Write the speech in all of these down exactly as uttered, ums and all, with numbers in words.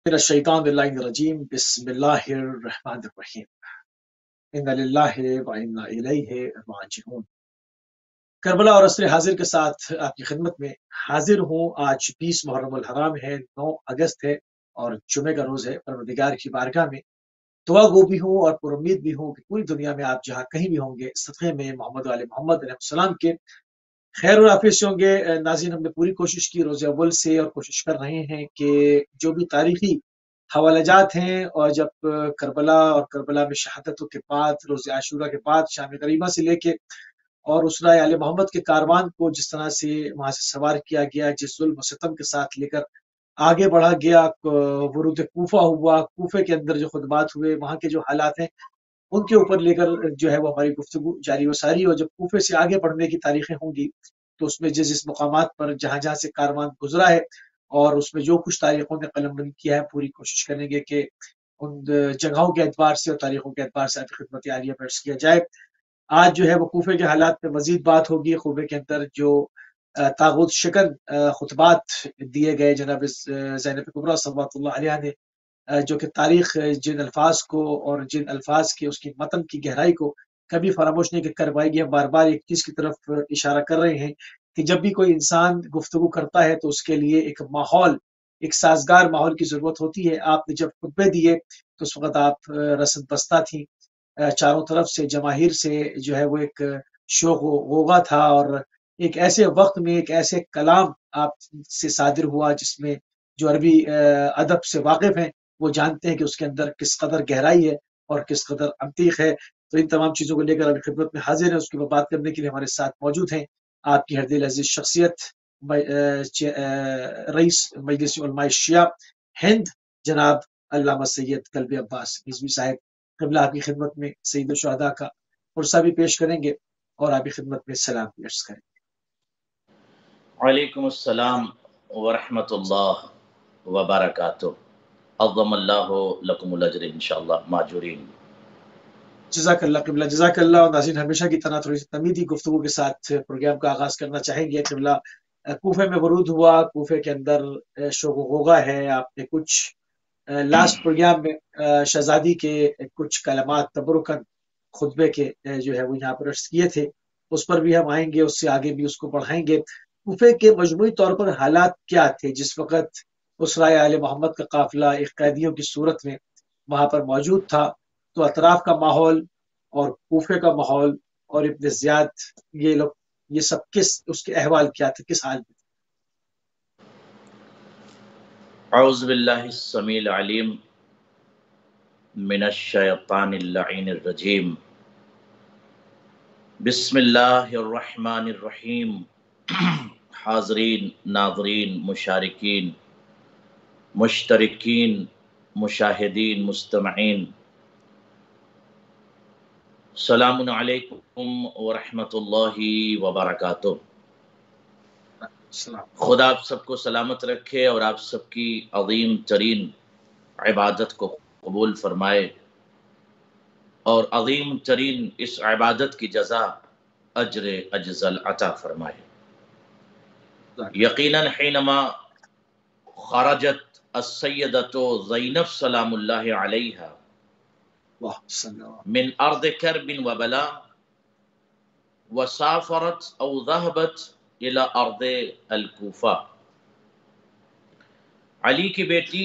मिनश्शैतानिर्रजीम बिस्मिल्लाहिर्रहमानिर्रहीम इन्ना लिल्लाहि व इन्ना इलैहि राजिऊन। करबला और असर हाजिर के साथ आपकी खिदमत में हाजिर हूँ। आज बीस मुहर्रम अल हराम है, नौ अगस्त है और जुमे का रोज़ है। परवरदिगार की बारगाह में दुआ गो भी हूँ और पर उम्मीद भी हूँ कि पूरी दुनिया में आप जहाँ कहीं भी होंगे सदक़े में मोहम्मद वाले मोहम्मद अलैहिस्सलाम के खैर और आफियत से होंगे। नाज़रीन, हमने पूरी कोशिश की रोज़े अव्वल से और कोशिश कर रहे हैं कि जो भी तारीख़ी हवालाजात हैं और जब करबला और करबला में शहादतों के बाद रोज़े आशूरा के बाद शाम गरीबा से लेके और उसराए आले मोहम्मद के कारवान को जिस तरह से वहाँ से सवार किया गया, जिस जुल्म सितम के साथ लेकर आगे बढ़ा गया, वुरूद कूफा हुआ, कूफे के अंदर जो खुतबात हुए, वहाँ के जो हालात हैं उनके ऊपर लेकर जो है वो हमारी गुफ्तगू जारी व सारी। और जब कूफे से आगे बढ़ने की तारीखें होंगी तो उसमें जिस जिस मुकामात पर जहाँ जहाँ से कारवान गुजरा है और उसमें जो कुछ तारीखों ने कलमबंद किया है, पूरी कोशिश करेंगे कि उन जगहों के एतबार से और तारीखों के एतबार से आपकी खिदमत आलिया पेश किया जाए। आज जो है वो कूफे के हालात में मजीद बात होगी। कूफे के अंदर जो तागुत शिकन खुतबात दिए गए जनाब ज़ैनब कुबरा सल्लल्लाहु अलैहा ने, जो कि तारीख जिन अल्फाज को और जिन अल्फाज के उसकी मतन की गहराई को कभी फरामोश नहीं कर पाएगी। हम बार बार एक चीज़ की तरफ इशारा कर रहे हैं कि जब भी कोई इंसान गुफ्तगू करता है तो उसके लिए एक माहौल, एक साजगार माहौल की ज़रूरत होती है। आपने जब खुतबे दिए तो उस वक़्त आप रसद बस्ता थी, चारों तरफ से जमाहिर से जो है वो एक शोक गोगा था और एक ऐसे वक्त में एक ऐसे कलाम आप से सादिर हुआ जिसमें जो अरबी अदब से वाकिफ हैं वो जानते हैं कि उसके अंदर किस कदर गहराई है और किस कदर अमतीक है। तो इन तमाम चीज़ों को लेकर अभी खिदमत में हाजिर है। उसकी बात करने के लिए हमारे साथ मौजूद हैं आपकी हरदिल अजीज शख्सियत रईस मजलिस उलमाए शिया हिंद जनाब अल्लामा सैयद कल्बी अब्बास रिजवी साहब। क़िबला आपकी खिदमत में सईद शुहदा का पुरसा भी पेश करेंगे और आपकी खिदमत में सलाम पेश करेंगे। वालेकुम अस्सलाम व रहमतुल्लाह व बरकातुहू। अज़्ज़मल्लाहु लकुमुल अज्र इंशाअल्लाह माजुरीन। जज़ाकल्लाह क़िबला, जज़ाकल्लाह। और नाज़रीन, हमेशा की तरह थोड़ी सी तमीदी गुफ्तगू के साथ प्रोग्राम का आगाज़ करना चाहेंगे। क़िबला, कूफे में वरूद हुआ, कूफे के अंदर शोग गोगा है। आपने कुछ लास्ट प्रोग्राम में शहजादी के कुछ कलमात तबरुकन खुतबे के जो है वो यहाँ पर अर्ज़ किए थे, उस पर भी हम आएंगे, उससे आगे भी उसको बढ़ाएंगे। कूफे के मजमूई तौर पर हालात क्या थे जिस वक़्त उसराए आले मोहम्मद का काफिला एक कैदियों की सूरत में वहाँ पर मौजूद था? तो अतराफ का माहौल और कूफे का माहौल और इब्न ज़ियाद, ये लोग, ये सब किस उसके अहवाल क्या थे, किस हाल में? औज़ु बिल्लाहिस समील अलीम मिनश शैतानिर लईनिर रजीम। बिस्मिल्लाहिर रहमानिर रहीम। हाज़रीन, नाज़रीन, मुशारिकीन, मुश्तरिकीन, मुशाहिदीन, मुस्तमईन, सलामुन अलैकुम व रहमतुल्लाहि व बरकातुहू। खुदा आप सबको सलामत रखे और आप सबकी अज़ीम तरीन इबादत को कबूल फरमाए और अज़ीम तरीन इस इबादत की जज़ा अज्र अजज़ल अता फरमाए। यकीनन हिनमा खरजत अस्सय्यदतु ज़ैनब सलामुल्लाहि अलैहा मिन अर्द करबिन व बला व साफरत औ ज़हबत इला अर्द अल-कूफा। अली की बेटी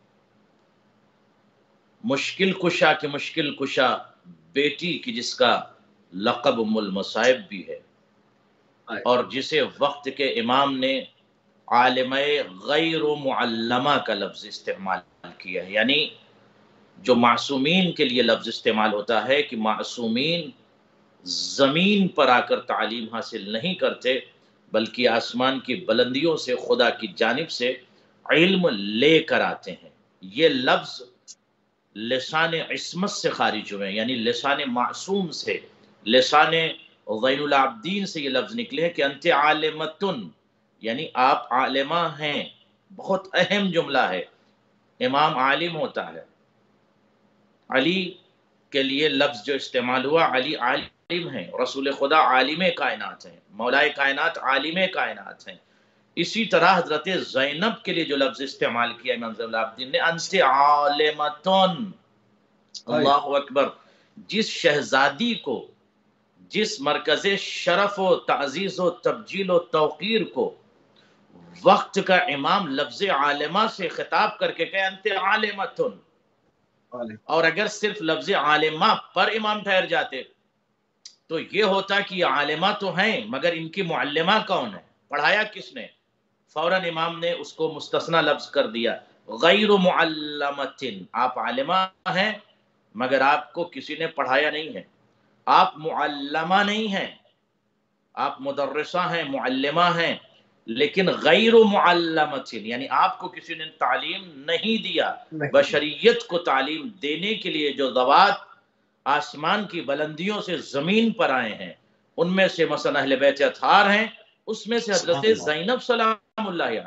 मुश्किल कुशा के मुश्किल कुशा बेटी की जिसका लक़ब उम्मुल मसाइब भी है और जिसे वक्त के इमाम ने आलिमे गैर मुअल्लमा का लफ्ज़ इस्तेमाल किया है, यानी जो मासूमीन के लिए लफ्ज़ इस्तेमाल होता है कि मासूमीन ज़मीन पर आकर तालीम हासिल नहीं करते बल्कि आसमान की बुलंदियों से खुदा की जानिब से इल्म लेकर आते हैं। ये लफ्ज़ लिसान इस्मत से खारिज हुए, यानी लिसान मासूम से, लिसान ज़ैनुल आबिदीन से ये लफ्ज़ निकले हैं कि अंते आलिमतुन, यानी आप आलिमा हैं। बहुत अहम जुमला है। इमाम आलिम होता है। अली के लिए लफ्ज़ जो इस्तेमाल हुआ, अली आलिम हैं, रसूल खुदा आलिम कायनात हैं, मौलाए कायनात आलिम कायनात हैं। اسی طرح حضرت زینب کے لیے جو لفظ استعمال کیا امام زین العابدین نے، انت عالمتن، اللہ اکبر، جس شہزادی کو، جس مرکز شرف و تعزیز و تبجیل و توقیر کو وقت کا امام لفظ عالمہ سے خطاب کر کے کہ انت عالمتن، اور اگر صرف لفظ عالمہ پر امام ٹھہر جاتے تو یہ ہوتا کہ یہ عالمہ تو ہیں مگر ان کی معلمہ کون ہے، پڑھایا کس نے؟ فوراً امام نے اس کو مستثنی لفظ کر دیا، غیر معلمتن، آپ عالمہ ہیں مگر آپ کو کسی نے پڑھایا نہیں ہے، آپ معلمہ نہیں ہیں، آپ مدرسہ ہیں، معلمہ ہیں، لیکن غیر معلمتن یعنی آپ کو کسی نے تعلیم نہیں دیا۔ بشریت کو تعلیم دینے کے لیے جو ذوات آسمان کی بلندیوں سے زمین پر آئے ہیں، ان میں سے مثلا اہل بیت اطہار ہیں، اس میں سے حضرت زینب سلام اللہ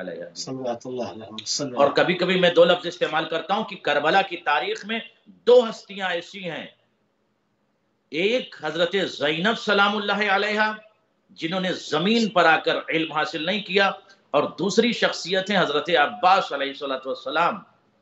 علیہ۔ اور کبھی کبھی میں دو لفظ استعمال کرتا ہوں کہ کربلا کی تاریخ میں دو ہستیاں ایسی ہیں، ایک حضرت زینب سلام اللہ علیہ جنہوں نے زمین پر آ کر علم حاصل نہیں کیا، اور دوسری شخصیت ہیں حضرت عباس علیہ السلام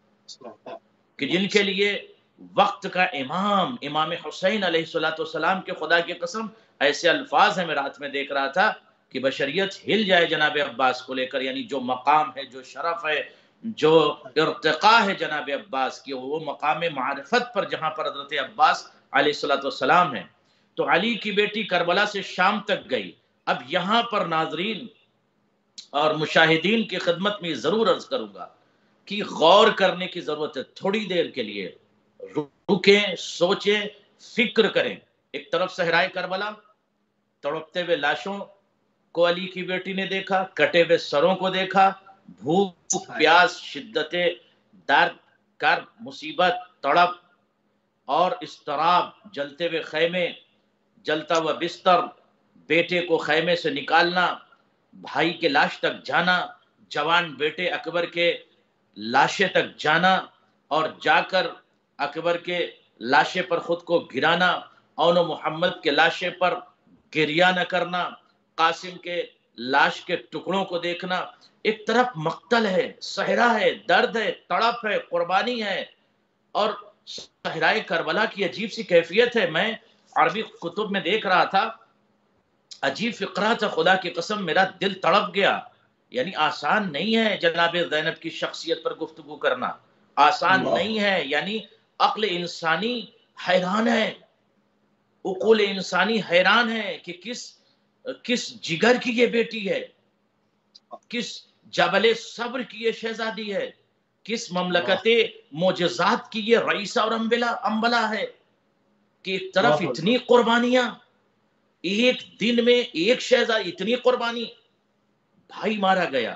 کہ جن کے لیے وقت کا امام امام حسین علیہ السلام کے خدا کی قسم ایسے الفاظ ہیں، میں رات میں دیکھ رہا تھا کہ بشریت ہل جائے جناب عباس کو لے کر، یعنی جو مقام ہے، جو شرف ہے، جو ارتقاء ہے جناب عباس کی، وہ مقام معرفت پر جہاں پر حضرت عباس علیہ السلام ہیں۔ تو علی کی بیٹی کربلا سے شام تک گئی۔ اب یہاں پر ناظرین اور مشاہدین کی خدمت میں ضرور عرض کروں گا کہ غور کرنے کی ضرورت ہے، تھوڑی دیر کے لیے رکیں، سوچیں، فکر کریں۔ ایک طرف صحرائے کربلا، تڑپتے ہوئے لاشوں کو علی کی بیٹی نے دیکھا، کٹے ہوئے سروں کو دیکھا، بھوک پیاس، شدت درد، کرب، مصیبت، تڑپ اور اضطراب، جلتے ہوئے خیمے، جلتا ہوا بستر، بیٹے کو خیمے سے نکالنا، بھائی کے لاش تک جانا، جوان بیٹے اکبر کے لاشے تک جانا اور جا کر اکبر کے لاشے پر خود کو گرانا، اون و محمد کے لاشے پر گریہ نہ کرنا، قاسم کے لاش کے ٹکڑوں کو دیکھنا۔ ایک طرف مقتل ہے، صحرا ہے، درد ہے، تڑپ ہے، قربانی ہے، اور صحرائے کربلا کی عجیب سی کیفیت ہے۔ میں عربی کتب میں دیکھ رہا تھا، عجیب فقرہ تھا، خدا کی قسم میرا دل تڑپ گیا۔ یعنی آسان نہیں ہے جناب زینب کی شخصیت پر گفتگو کرنا، آسان نہیں ہے، یعنی عقل انسانی حیران ہے، عقول انسانی حیران ہے کہ کس کس جگر کی یہ بیٹی ہے، کس جبل صبر کی یہ شہزادی ہے، کس مملکت معجزات کی یہ رئیسہ اور انبلا ہے کہ ایک طرف اتنی قربانیاں، ایک دن میں ایک شہزادی، اتنی قربانی، بھائی مارا گیا،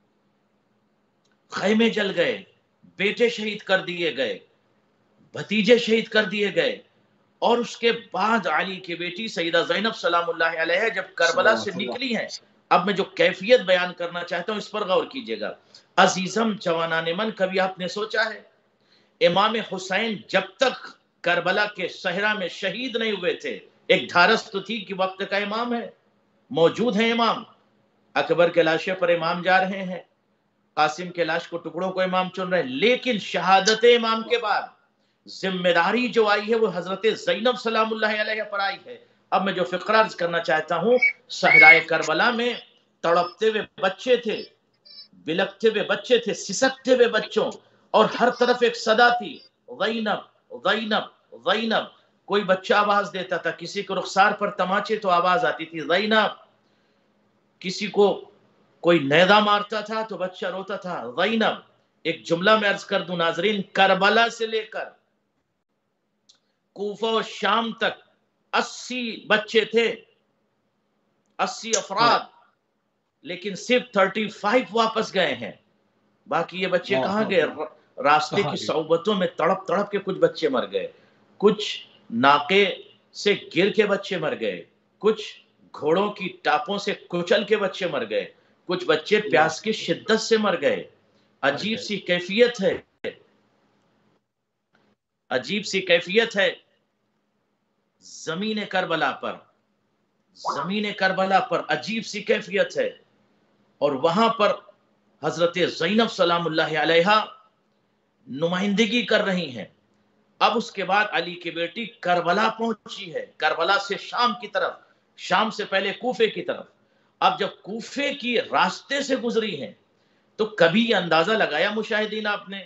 خیمے جل گئے، بیٹے شہید کر دیے گئے، بھتیجے شہید کر دیے گئے، اور اس کے بعد علی کی بیٹی سیدہ زینب سلام اللہ علیہ جب کربلا سے نکلی ہیں۔ اب میں جو کیفیت بیان کرنا چاہتا ہوں اس پر غور کیجئے گا۔ عزیزم جوانان من، کبھی آپ نے سوچا ہے امام حسین جب تک کربلا کے صحرا میں شہید نہیں ہوئے تھے، ایک دھارس تو تھی کہ وقت کا امام ہے، موجود ہیں امام، اکبر کے لاشے پر امام جا رہے ہیں، قاسم کے لاش کو ٹکڑوں کو امام چن رہے ہیں، لیکن شہادت امام کے بعد ذمہ داری جو آئی ہے وہ حضرت زینب سلام اللہ علیہ پر آئی ہے۔ اب میں جو فقرہ عرض کرنا چاہتا ہوں، صحرائے کربلا میں تڑپتے ہوئے بچے تھے، بلکتے ہوئے بچے تھے، سسکتے ہوئے بچوں، اور ہر طرف ایک صدا تھی، زینب زینب زینب۔ کوئی بچہ آواز دیتا تھا، کسی کو رخسار پر تماچے تو آواز آتی تھی زینب، کسی کو کوئی نیزہ مارتا تھا تو بچہ روتا تھا زینب۔ ایک جملہ میں عرض کر دوں ناظرین، کربلا سے لے کر کوفہ و شام تک اسی بچے تھے، اسی افراد، لیکن صرف تھرٹی فائیو واپس گئے ہیں، باقی یہ بچے کہاں گئے؟ راستے کی صعوبتوں میں تڑپ تڑپ کے کچھ بچے مر گئے، کچھ ناقے سے گر کے بچے مر گئے، کچھ گھوڑوں کی ٹاپوں سے کچل کے بچے مر گئے، کچھ بچے پیاس کی شدت سے مر گئے۔ عجیب سی کیفیت ہے، عجیب سی کیفیت ہے زمین کربلا پر، زمین کربلا پر عجیب سی کیفیت ہے۔ اور وہاں پر حضرت زینب سلام اللہ علیہا نمائندگی کر رہی ہیں. اب اس کے بعد علی کی بیٹی کربلا پہنچی ہے، کربلا سے شام کی طرف، شام سے پہلے کوفے کی طرف. اب جب کوفے کی راستے سے گزری ہیں تو کبھی یہ اندازہ لگایا مشاہدین آپ نے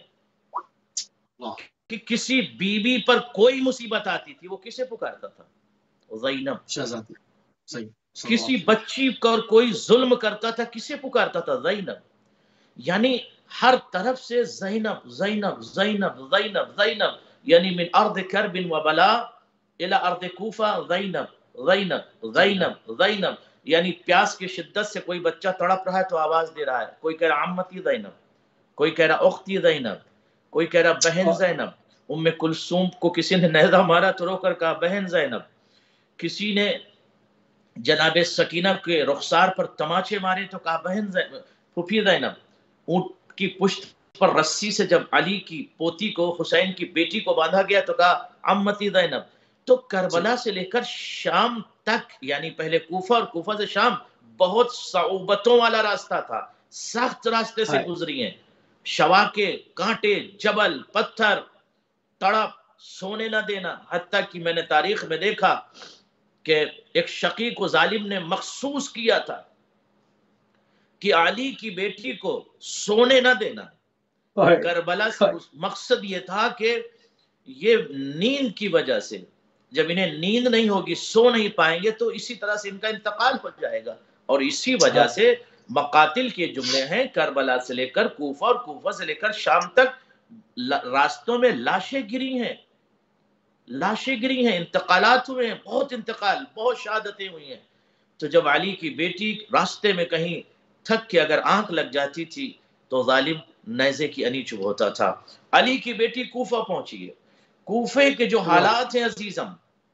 کہ کسی بی بی پر کوئی مصیبت آتی تھی وہ کسے پکارتا تھا؟ زینب. شہزادی صحیح. کسی بچی پر کوئی ظلم کرتا تھا کسے پکارتا تھا؟ زینب. یعنی ہر طرف سے زینب زینب زینب زینب زینب، یعنی من ارض کرب و بلا الى ارض کوفہ زینب زینب زینب زینب. یعنی پیاس کی شدت سے کوئی بچہ تڑپ رہا ہے تو آواز دے رہا ہے، کوئی کہہ رہا عمتی زینب، کوئی کہہ رہا اختی زینب، کوئی کہہ رہا بہن زینب. ام کلثوم کو کسی نے نیزہ مارا تو رو کر کہا بہن زینب. کسی نے جناب سکینہ کے رخسار پر تماچے مارے تو کہا بہن زینب، پھوپھی زینب. اونٹ کی پشت پر رسی سے جب علی کی پوتی کو، حسین کی بیٹی کو باندھا گیا تو کہا عمتی زینب. تو کربلا سے لے کر شام تک، یعنی پہلے کوفہ اور کوفہ سے شام، بہت صعوبتوں والا راستہ تھا، سخت راستے سے گزری ہیں. شوا کے کانٹے، جبل، پتھر، تڑپ، سونے نہ دینا. حتیٰ کہ میں نے تاریخ میں دیکھا کہ ایک شقی کو ظالم نے مخصوص کیا تھا کہ علی کی بیٹی کو سونے نہ دینا. کربلا سے مقصد یہ تھا کہ یہ نیند کی وجہ سے جب انہیں نیند نہیں ہوگی، سو نہیں پائیں گے تو اسی طرح سے ان کا انتقال ہو جائے گا. اور اسی وجہ سے مقاتل کے جملے ہیں کربلا سے لے کر کوفہ اور کوفہ سے لے کر شام تک راستوں میں لاشیں گری ہیں، لاشیں گری ہیں، انتقالات ہوئے ہیں، بہت انتقال، بہت شہادتیں ہوئی ہیں. تو جب علی کی بیٹی راستے میں کہیں تھک کے اگر آنکھ لگ جاتی تھی تو ظالم نیزے کی انی چبھ ہوتا تھا. علی کی بیٹی کوفہ پہنچی ہے. کوفے کے جو حالات ہیں عزیزم،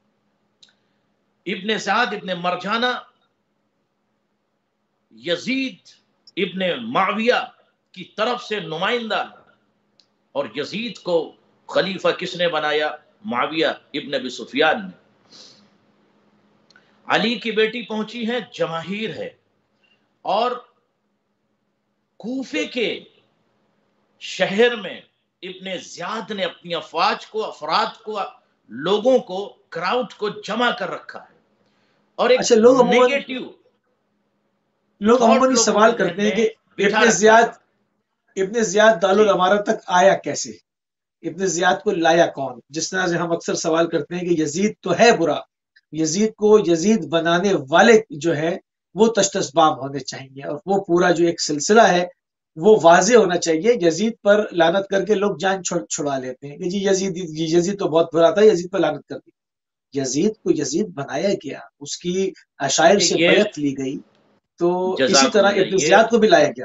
ابن سعد ابن مرجانہ یزید ابن معاویہ کی طرف سے نمائندہ، اور یزید کو خلیفہ کس نے بنایا؟ معاویہ ابن ابی سفیان نے. علی کی بیٹی پہنچی ہے، جماہیر ہے، اور کوفے کے شہر میں ابن زیاد نے اپنی افواج کو، افراد کو، لوگوں کو، کراؤڈ کو جمع کر رکھا ہے. اور ایک اچھا لوگ نیگیٹو لوگ عموماً سوال کرتے ہیں کہ ابن زیاد ابن زیاد دارالامارہ تک آیا کیسے؟ ابن زیاد کو لایا کون؟ جس طرح سے ہم اکثر سوال کرتے ہیں کہ یزید تو ہے برا، یزید کو یزید بنانے والے جو ہے وہ تشت اسباب ہونے چاہیے، اور وہ پورا جو ایک سلسلہ ہے وہ واضح ہونا چاہیے. یزید پر لعنت کر کے لوگ جان چھڑا لیتے ہیں کہ جی یزید یزید تو بہت برا تھا، یزید پر لعنت کر دی. یزید کو یزید بنایا گیا، اس کی عشائر سے بیعت لی گئی، تو اسی طرح ابن زیاد کو بھی لایا گیا.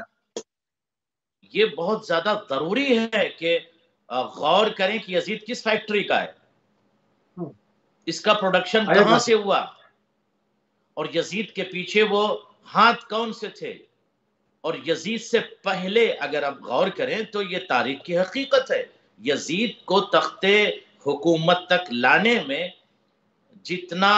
یہ بہت زیادہ ضروری ہے کہ غور کریں کہ یزید کس فیکٹری کا ہے، اس کا پروڈکشن کہاں سے ہوا، اور یزید کے پیچھے وہ ہاتھ کون سے تھے. اور یزید سے پہلے اگر آپ غور کریں تو یہ تاریخ کی حقیقت ہے، یزید کو تخت حکومت تک لانے میں جتنا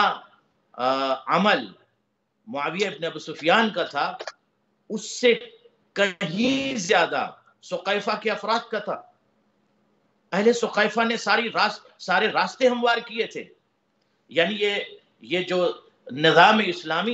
عمل معاویہ ابن ابو سفیان کا تھا اس سے کہیں زیادہ سقیفہ کے افراد کا تھا. اہل سقیفہ نے ساری راست سارے راستے ہموار کیے تھے. یعنی یہ یہ جو نظام اسلامی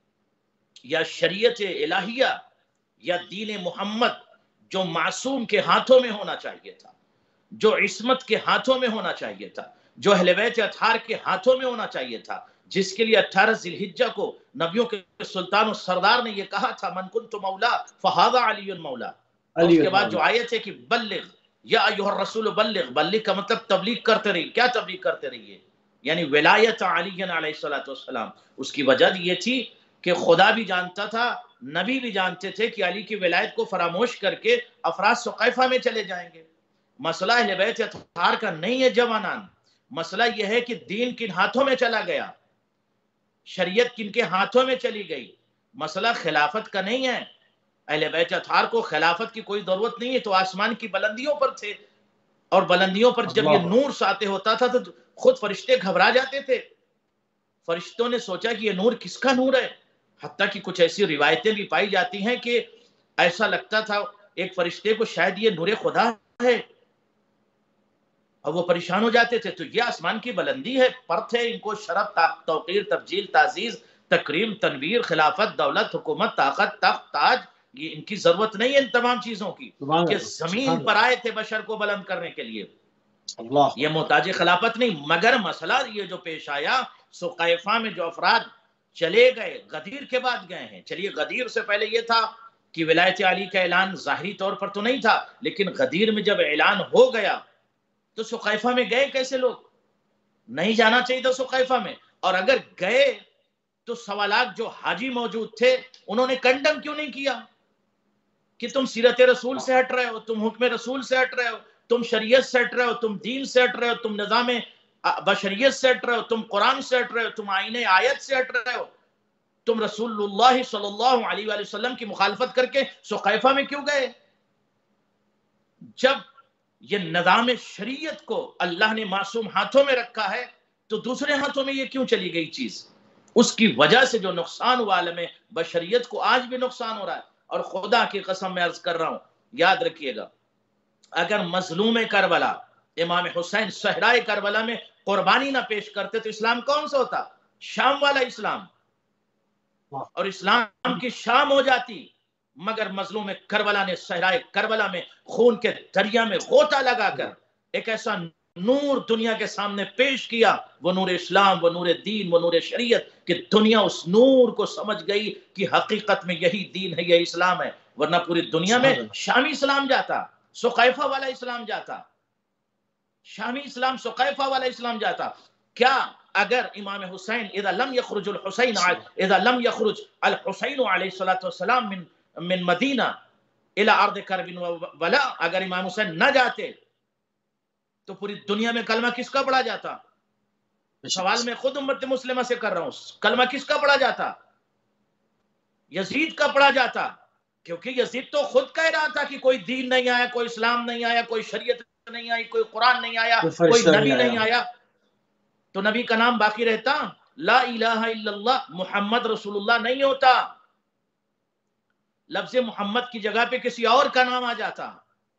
یا شریعت الہیہ یا دین محمد جو معصوم کے ہاتھوں میں ہونا چاہیے تھا، جو عصمت کے ہاتھوں میں ہونا چاہیے تھا، جو اہل بیت اطہار کے ہاتھوں میں ہونا چاہیے تھا، جس کے لیے اٹھارہ ذی الحجہ کو نبیوں کے سلطان و سردار نے یہ کہا تھا من کنت مولا فہذا علی مولا. اور اس کے بعد جو آیت ہے کہ بلغ یا ایھا الرسول بلغ، بلغ کا مطلب تبلیغ کرتے رہیے. کیا تبلیغ کرتے رہیے؟ یعنی ولایت علی علیہ السلام. اس کی وجہ یہ تھی کہ خدا بھی جانتا تھا، نبی بھی جانتے تھے کہ علی کی ولایت کو فراموش کر کے افراد سقیفہ میں چلے جائیں گے. مسئلہ اہل بیت اطہار کا نہیں ہے جوانان، مسئلہ یہ ہے کہ دین کن ہاتھوں میں چلا گیا، شریعت کن کے ہاتھوں میں چلی گئی. مسئلہ خلافت کا نہیں ہے. اہل بیت اطہار کو خلافت کی کوئی ضرورت نہیں ہے، تو آسمان کی بلندیوں پر تھے، اور بلندیوں پر جب یہ نور ساطع ہوتا تھا تو خود فرشتے گھبرا جاتے تھے. فرشتوں نے سوچا کہ یہ نور کس کا نور ہے؟ حتیٰ کہ کچھ ایسی روایتیں بھی پائی جاتی ہیں کہ ایسا لگتا تھا ایک فرشتے کو شاید یہ نور خدا ہے، اور وہ پریشان ہو جاتے تھے. تو یہ آسمان کی بلندی ہے، پرت ہے، ان کو شرف، توقیر، تبجیل، تعزیز، تکریم، تنویر، خلافت، دولت، حکومت، طاقت، تخت، تاج، یہ ان کی ضرورت نہیں ہے ان تمام چیزوں کی، کہ زمین پر آئے تھے بشر کو بلند کرنے کے لیے. یہ محتاج خلافت نہیں. مگر مسئلہ یہ جو پیش آیا، سقیفہ میں جو افراد چلے گئے، غدیر کے بعد گئے ہیں. چلیے غدیر سے پہلے یہ تھا کہ ولایت علی کا اعلان ظاہری طور پر تو نہیں تھا، لیکن غدیر میں جب اعلان ہو گیا تو سقیفہ میں گئے کیسے لوگ؟ نہیں جانا چاہیے تھا سقیفہ میں. اور اگر گئے تو سوالات جو حاجی موجود تھے انہوں نے کنڈم کیوں نہیں کیا کہ تم سیرت رسول سے ہٹ رہے ہو، تم حکم رسول سے ہٹ رہے ہو، تم شریعت سے ہٹ رہے ہو، تم دین سے ہٹ رہے ہو، تم نظام بشریت سے ہٹ رہے ہو، تم قرآن سے ہٹ رہے ہو، تم آئین آیت سے ہٹ رہے ہو، تم رسول اللہ صلی اللہ علیہ وآلہ وسلم کی مخالفت کر کے سقیفہ میں کیوں گئے؟ جب یہ نظام شریعت کو اللہ نے معصوم ہاتھوں میں رکھا ہے تو دوسرے ہاتھوں میں یہ کیوں چلی گئی چیز؟ اس کی وجہ سے جو نقصان ہوا عالم بشریت کو، آج بھی نقصان ہو رہا ہے. اور خدا کی قسم میں عرض کر رہا ہوں، یاد رکھیے گا، اگر مظلوم کربلا امام حسین صحرائے کربلا میں قربانی نہ پیش کرتے تو اسلام کون سا ہوتا؟ شام والا اسلام. اور اسلام کی شام ہو جاتی. مگر مظلوم کربلا نے صحرائے کربلا میں خون کے دریا میں غوطہ لگا کر ایک ایسا نور دنیا کے سامنے پیش کیا، وہ نور اسلام، وہ نور دین، وہ نور شریعت، کہ دنیا اس نور کو سمجھ گئی کہ حقیقت میں یہی دین ہے، یہ اسلام ہے. ورنہ پوری دنیا میں شامی اسلام جاتا، سقیفہ والا اسلام جاتا، شامی اسلام، سقیفہ والا اسلام جاتا. کیا اگر امام حسین اذا لم يخرج الحسین اذا لم يخرج الحسین علیہ الصلوۃ والسلام من من مدینہ الى ارض کرب ولا، اگر امام حسین نہ جاتے تو پوری دنیا میں کلمہ کس کا پڑھا جاتا؟ سوال میں خود امت مسلمہ سے کر رہا ہوں، کلمہ کس کا پڑھا جاتا؟ یزید کا پڑھا جاتا. کیونکہ یزید تو خود کہہ رہا تھا کہ کوئی دین نہیں آیا، کوئی اسلام نہیں آیا، کوئی شریعت نہیں آئی، کوئی قرآن نہیں آیا، کوئی نبی نہیں آیا. تو نبی کا نام باقی رہتا؟ لا الہ الا اللہ محمد رسول اللہ نہیں ہوتا. لفظ محمد کی جگہ پہ کسی اور کا نام آ جاتا.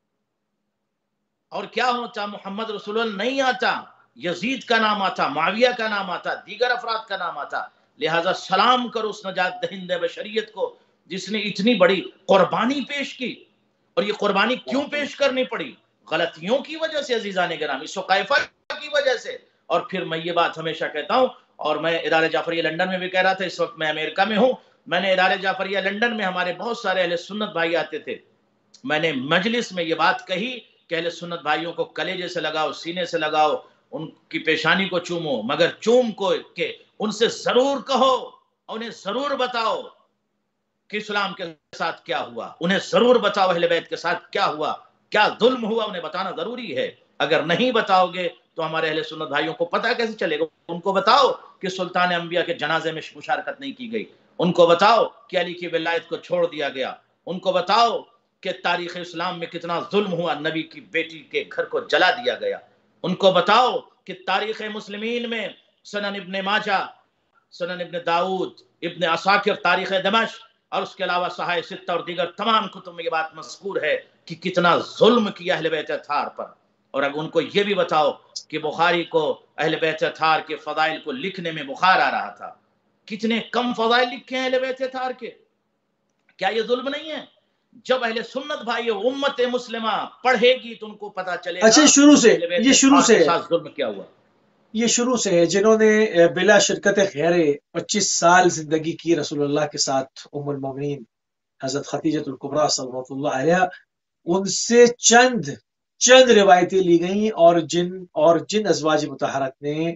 اور کیا ہوتا؟ محمد رسول اللہ نہیں آتا، یزید کا نام آتا، معاویہ کا نام آتا، دیگر افراد کا نام آتا. لہٰذا سلام کرو اس نجات دہندہ بشریت کو جس نے اتنی بڑی قربانی پیش کی. اور یہ قربانی کیوں پیش کرنی پڑی؟ غلطیوں کی وجہ سے عزیزان گرامی، سقیفہ کی وجہ سے. اور پھر میں یہ بات ہمیشہ کہتا ہوں، اور میں ادارہ جعفریہ لنڈن میں بھی کہہ رہا تھا، اس وقت میں امریکہ میں ہوں. میں نے ادارہ جعفریہ لنڈن میں ہمارے بہت سارے اہل سنت بھائی آتے تھے. میں نے مجلس میں یہ بات کہی کہ اہل سنت بھائیوں کو کلیجے سے لگاؤ، سینے سے لگاؤ، ان کی پیشانی کو چومو، مگر چوم کو کہ ان سے ضرور کہو، انہیں ضرور بتاؤ کہ اسلام کے ساتھ کیا ہوا، انہیں ضرور بتاؤ اہل بیت کے ساتھ کیا ہوا، کیا ظلم ہوا، انہیں بتانا ضروری ہے. اگر نہیں بتاؤ گے تو ہمارے اہل سنت بھائیوں کو پتہ کیسے چلے گا؟ ان کو بتاؤ کہ سلطان انبیاء کے جنازے میں مشارکت نہیں کی گئی، ان کو بتاؤ کہ علی کی ولایت کو چھوڑ دیا گیا، ان کو بتاؤ کہ تاریخ اسلام میں کتنا ظلم ہوا، نبی کی بیٹی کے گھر کو جلا دیا گیا. ان کو بتاؤ کہ تاریخ مسلمین میں سنن ابن ماجہ، سنن ابن داؤد، ابن عساکر، تاریخ دمشق اور اس کے علاوہ صحائف ستہ اور دیگر تمام کتب میں یہ بات مذکور ہے کہ کتنا ظلم کیا اہل بیت اطہار پر. اور اگر ان کو یہ بھی بتاؤ کہ بخاری کو اہل بیت اطہار کے فضائل کو لکھنے میں بخار آ رہا تھا، کتنے کم فضائل لکھے ہیں اہل بیت اطہار کے. کیا یہ ظلم نہیں ہے؟ جب اہل سنت بھائی امت مسلمہ پڑھے گی تو ان کو پتہ چلے گا اچھا شروع سے یہ شروع سے ظلم کیا ہوا. یہ شروع سے ہے جنہوں نے بلا شرکت خیر پچیس سال زندگی کی رسول اللہ کے ساتھ، ام المومنین حضرت خدیجہ الکبریٰ صلی اللہ علیہ، ان سے چند چند روایتیں لی گئیں، اور جن اور جن ازواج مطہرات نے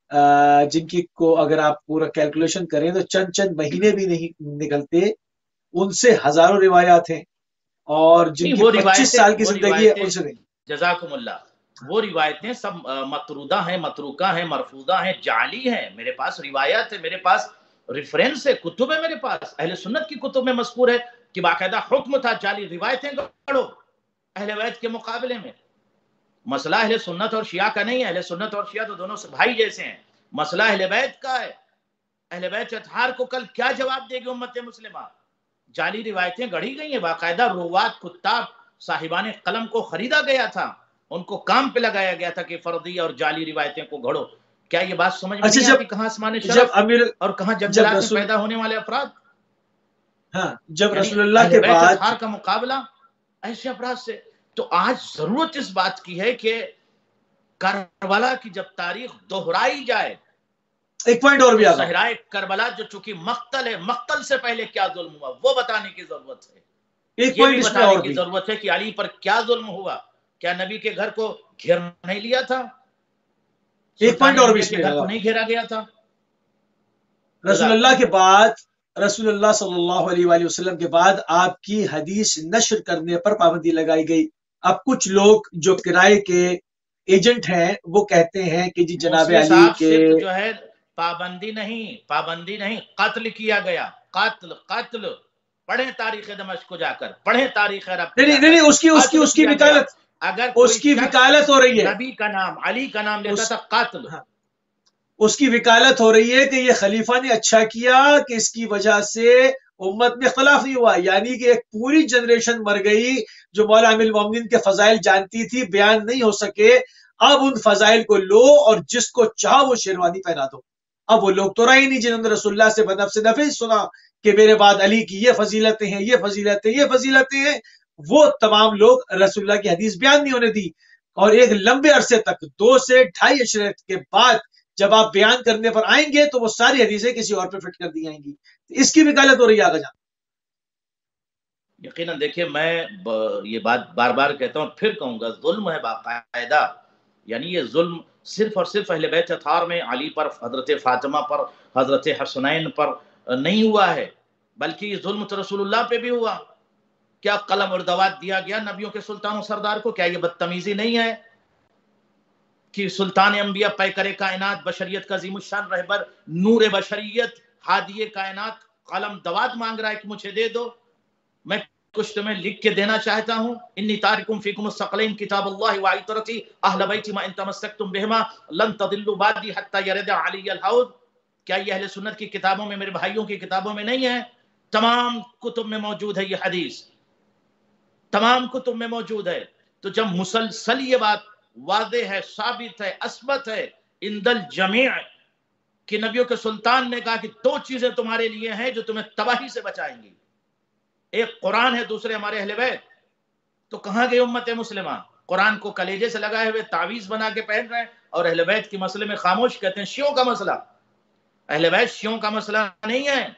جن کی کو اگر آپ پورا کیلکولیشن کریں تو چند چند مہینے بھی نہیں نکلتے، ان سے ہزاروں روایات ہیں. اور جن کی پچیس سال کی زندگی ہے ان سے نہیں. جزاکم اللہ. وہ روایتیں سب مطرودہ ہیں، متروکہ ہیں، مرفوضہ ہیں، جعلی ہیں. میرے پاس روایات ہے، میرے پاس ریفرنس ہے، کتب ہے، میرے پاس اہل سنت کی کتب میں مذکور ہے کہ باقاعدہ حکم تھا جعلی روایتیں گڑھو اہل بیت کے مقابلے میں. مسئلہ اہل سنت اور شیعہ کا نہیں ہے، اہل سنت اور شیعہ تو دونوں بھائی جیسے ہیں. مسئلہ اہل بیت کا ہے. اہل بیت اطہار کو کل کیا جواب دے گی امت مسلمہ؟ جعلی روایتیں گڑھی گئی ہیں، باقاعدہ روات کتاب صاحبان قلم کو خریدا گیا تھا، ان کو کام پہ لگایا گیا تھا کہ فرضی اور جعلی روایتیں کو گھڑو۔ کیا یہ بات سمجھ میں نہیں آتی؟ کہاں آسمان شرف اور کہاں جنگلات میں پیدا ہونے والے افراد؟ ہاں، جب رسول اللہ کے بعد اطہار کا مقابلہ ایسے افراد سے، تو آج ضرورت اس بات کی ہے کہ کربلا کی جب تاریخ دہرائی جائے، ایک پوائنٹ اور بھی آگا، صحرائے کربلا جو چونکہ مقتل ہے، مقتل سے پہلے کیا ظلم ہوا وہ بتانے کی ضرورت ہے۔ ایک یہ بھی پوائنٹ اس میں بتانے اور کی بھی ضرورت ہے کہ علی پر کیا ظلم ہوا، کیا نبی کے گھر کو گھیر نہیں لیا تھا؟ ایک پوائنٹ اور بھی اس کے میں گھر کو نہیں گھیرا گیا تھا؟ رسول اللہ کے بعد رسول اللہ صلی اللہ علیہ وآلہ وسلم کے بعد آپ کی حدیث نشر کرنے پر پابندی لگائی گئی۔ اب کچھ لوگ جو کرائے کے ایجنٹ ہیں وہ کہتے ہیں کہ جی جناب علی کے صرف جو ہے پابندی نہیں، پابندی نہیں، قتل کیا گیا، قتل قتل پڑھیں تاریخ دمشق کو جا کر، پڑھیں تاریخ عرب کو نہیں نہیں نہیں اس کی اس کی اس کی وکالت اگر اس کی وکالت ہو رہی ہے، نبی کا نام علی کا نام لیتا تھا قتل، اس کی وکالت ہو رہی ہے کہ یہ خلیفہ نے اچھا کیا کہ اس کی وجہ سے امت میں اختلاف نہیں ہوا، یعنی کہ ایک پوری جنریشن مر گئی جو مولا امیر المومنین کے فضائل جانتی تھی، بیان نہیں ہو سکے، اب ان فضائل کو لو اور جس کو چاہو وہ شیروانی پہنا دو۔ اب وہ لوگ تو رہے نہیں جنہوں نے رسول اللہ سے بنفس نفس سنا کہ میرے بعد علی کی یہ فضیلتیں ہیں، یہ فضیلتیں یہ فضیلتیں ہیں، وہ تمام لوگ رسول اللہ کی حدیث بیان نہیں ہونے دی، اور ایک لمبے عرصے تک دو سے ڈھائی اشرے کے بعد جب آپ بیان کرنے پر آئیں گے تو وہ ساری حدیثیں کسی اور پہ فٹ کر دی جائیں گی۔ اس کی وکالت ہو رہی ہے آگے جان۔ یقیناً دیکھیے میں یہ بات بار بار کہتا ہوں، پھر کہوں گا، ظلم ہے باقاعدہ، یعنی یہ ظلم صرف اور صرف اہل بیت اطہار میں علی پر، حضرت فاطمہ پر، حضرت حسنین پر نہیں ہوا ہے، بلکہ یہ ظلم تو رسول اللہ پہ بھی ہوا۔ کیا قلم اور دوات دیا گیا نبیوں کے سلطان و سردار کو؟ کیا یہ بدتمیزی نہیں ہے کہ سلطان انبیاء، پیکر کائنات، بشریت کا عظیم الشان رہبر، نور بشریت، ہادی کائنات، قلم دوات مانگ رہا ہے کہ مجھے دے دو؟ میں کچھ تمہیں لکھ کے دینا چاہتا ہوں، انی تارکم فیکم الثقلین کتاب اللہ وعطرتی اہل بیتی ما ان تمسکتم بہما لن تضلوا بعدی حتی یرد علی الحوض۔ کیا یہ اہل سنت کی کتابوں میں، میرے بھائیوں کی کتابوں میں نہیں ہے؟ تمام کتب میں موجود ہے یہ حدیث، تمام کتب میں موجود ہے۔ تو جب مسلسل یہ بات واضح ہے، ثابت ہے، اثبت ہے عند الجمیع کہ نبیوں کے سلطان نے کہا کہ دو چیزیں تمہارے لیے ہیں جو تمہیں تباہی سے بچائیں گی، ایک قرآن ہے، دوسرے ہمارے اہل بیت، تو کہاں گئی امت مسلمہ؟ قرآن کو کلیجے سے لگائے ہوئے تعویذ بنا کے پہن رہے ہیں، اور اہل بیت کے مسئلے میں خاموش، کہتے ہیں شیعوں کا مسئلہ۔ اہل بیت شیعوں کا مسئلہ نہیں ہے،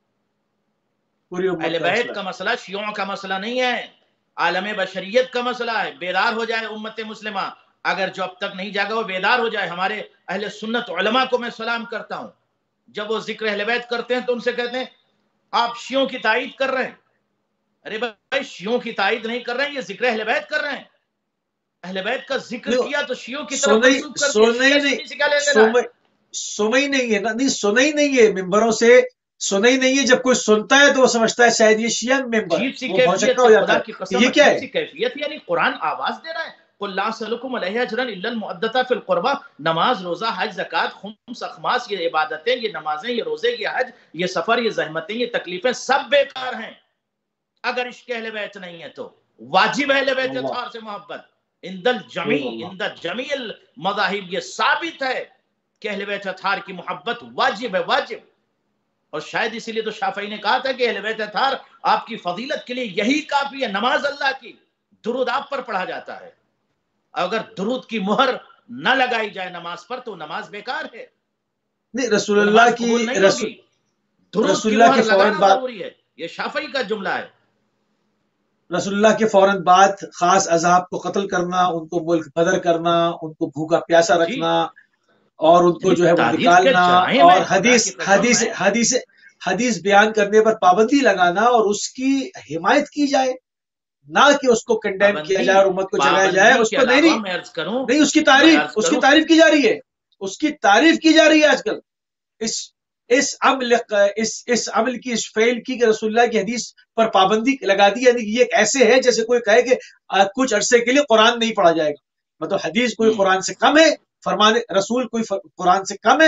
اہل بیت کا مسئلہ شیعوں کا مسئلہ نہیں ہے، عالم بشریت کا مسئلہ ہے۔ بیدار ہو جائے امت مسلمہ، اگر جو اب تک نہیں جاگا وہ بیدار ہو جائے۔ ہمارے اہل سنت علماء کو میں سلام کرتا ہوں، جب وہ ذکر اہل بیت کرتے ہیں تو ان سے کہتے ہیں آپ شیعوں کی تائید کر رہے ہیں۔ ارے بھائی، شیعوں کی تائید نہیں کر رہے ہیں، یہ ذکر اہل بیت کر رہے ہیں۔ اہل بیت کا ذکر کیا تو شیعوں کی طرف منسوب کر کے شیعہ سنی سے کیا لے لینا ہے؟ سنا ہی نہیں ہے، نہیں سنا ہی نہیں ہے، ممبروں سے سنا ہی نہیں ہے۔ جب کوئی سنتا ہے تو وہ سمجھتا ہے شاید یہ شیعہ ممبر، عجیب سی وہ کیفیت ہو ہے، جاتا خدا ہے کی قسم یہ کیا عجیب ہے؟ سی کیفیت، یعنی قرآن آواز دے رہا ہے، قُلْ لَا أَسْأَلُكُمْ عَلَيْهِ أَجْرًا إِلَّا الْمُؤَدَّةَ فِي الْقُرْبَى۔ نماز، روزہ، حج، زکوٰۃ، خمس، اخماس، یہ عبادتیں، یہ نمازیں، یہ روزے، یہ حج، یہ سفر، یہ زحمتیں، یہ تکلیفیں سب بیکار ہیں اگر عشق اہل بیت نہیں ہے تو۔ واجب اہل بیت اطہار سے محبت، عند الجمیع، عند جمیع المذاہب یہ ثابت ہے کہ اہل بیت اطہار کی محبت واجب ہے، واجب۔ اور شاید اسی لیے تو شافعی نے کہا تھا کہ اہل بیت اطہار آپ کی فضیلت کے لیے یہی کافی ہے، نماز اللہ کی، درود آپ پر پڑھا جاتا ہے، اگر درود کی مہر نہ لگائی جائے نماز پر تو نماز بیکار ہے، نہیں رسول اللہ کی رسول درود کی مہر لگانا ضروری ہے، یہ شافعی کا جملہ ہے۔ رسول اللہ کے فوراً بعد خاص اذہاب کو قتل کرنا، ان کو ملک بدر کرنا، ان کو بھوکا پیاسا رکھنا، اور ان کو جو ہے وہ نکالنا، اور حدیث حدیث حدیث حدیث بیان کرنے پر پابندی لگانا اور اس کی حمایت کی جائے، نہ کہ اس کو کنڈیم کیا جائے اور امت کو جگایا جائے۔ اس کو نہیں نہیں اس کی تعریف اس کی تعریف کی جا رہی ہے، اس کی تعریف کی جا رہی ہے آج کل، اس اس عمل اس اس عمل کی، اس فعل کی کہ رسول اللہ کی حدیث پر پابندی لگا دی، یعنی یہ ایسے ہے جیسے کوئی کہے کہ کچھ عرصے کے لیے قرآن نہیں پڑھا جائے گا، مطلب حدیث کوئی قرآن سے کم ہے، فرمان رسول کوئی قرآن سے کم ہے،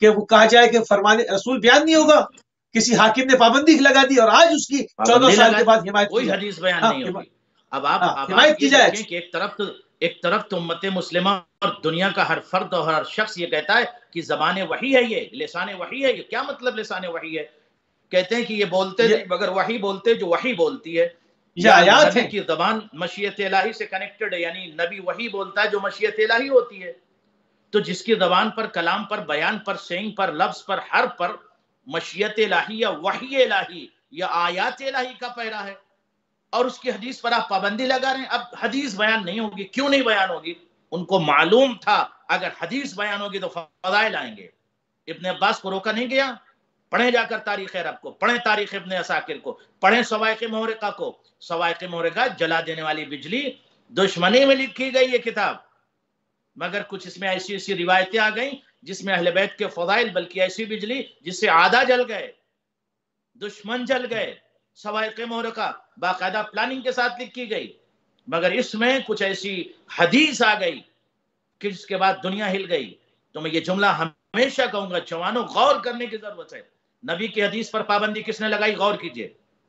کہ وہ کہا جائے کہ فرمان رسول بیان نہیں ہوگا، کسی حاکم نے پابندی لگا دی اور آج اس کی چودہ سال کے بعد حمایت کوئی حدیث بیان نہیں ہوگی۔ اب آپ حمایت کی جائے کہ ایک طرف تو ایک طرف تو امت مسلمہ اور دنیا کا ہر فرد اور ہر شخص یہ کہتا ہے کہ زبان وحی ہے، یہ لسان وحی ہے۔ یہ کیا مطلب لسان وحی ہے؟ کہتے ہیں کہ یہ بولتے نہیں مگر وحی بولتے جو وحی بولتی ہے، یا نبی کی زبان مشیت الہی سے کنیکٹڈ ہے، یعنی نبی وحی بولتا ہے جو مشیت الہی ہوتی ہے۔ تو جس کی زبان پر، کلام پر، بیان پر، سینگ پر، لفظ پر، حرف پر مشیت الہی یا وحی الہی یا آیات الہی کا پیرا ہے، اور اس کی حدیث پر آپ پابندی لگا رہے ہیں۔ اب حدیث بیان نہیں ہوگی، کیوں نہیں بیان ہوگی؟ ان کو معلوم تھا اگر حدیث بیان ہوگی تو فضائل آئیں گے۔ ابن عباس کو روکا نہیں گیا؟ پڑھیں جا کر تاریخ عرب کو، پڑھیں تاریخ ابن عساکر کو، پڑھیں صواعق محرقہ کو۔ صواعق محرقہ جلا دینے والی بجلی، دشمنی میں لکھی گئی یہ کتاب، مگر کچھ اس میں ایسی ایسی روایتیں آ گئیں جس میں اہل بیت کے فضائل، بلکہ ایسی بجلی جس سے آدھا جل گئے، دشمن جل گئے۔ صواعق محرقہ باقاعدہ پلاننگ کے ساتھ لکھی گئی، مگر اس میں کچھ ایسی حدیث آ گئی کہ جس کے بعد دنیا ہل گئی۔ تو میں یہ جملہ ہمیشہ کہوں گا، جوانوں غور کرنے کی ضرورت ہے۔ نبی کی حدیث پر پابندی کس نے لگائی؟ غور کیجئے۔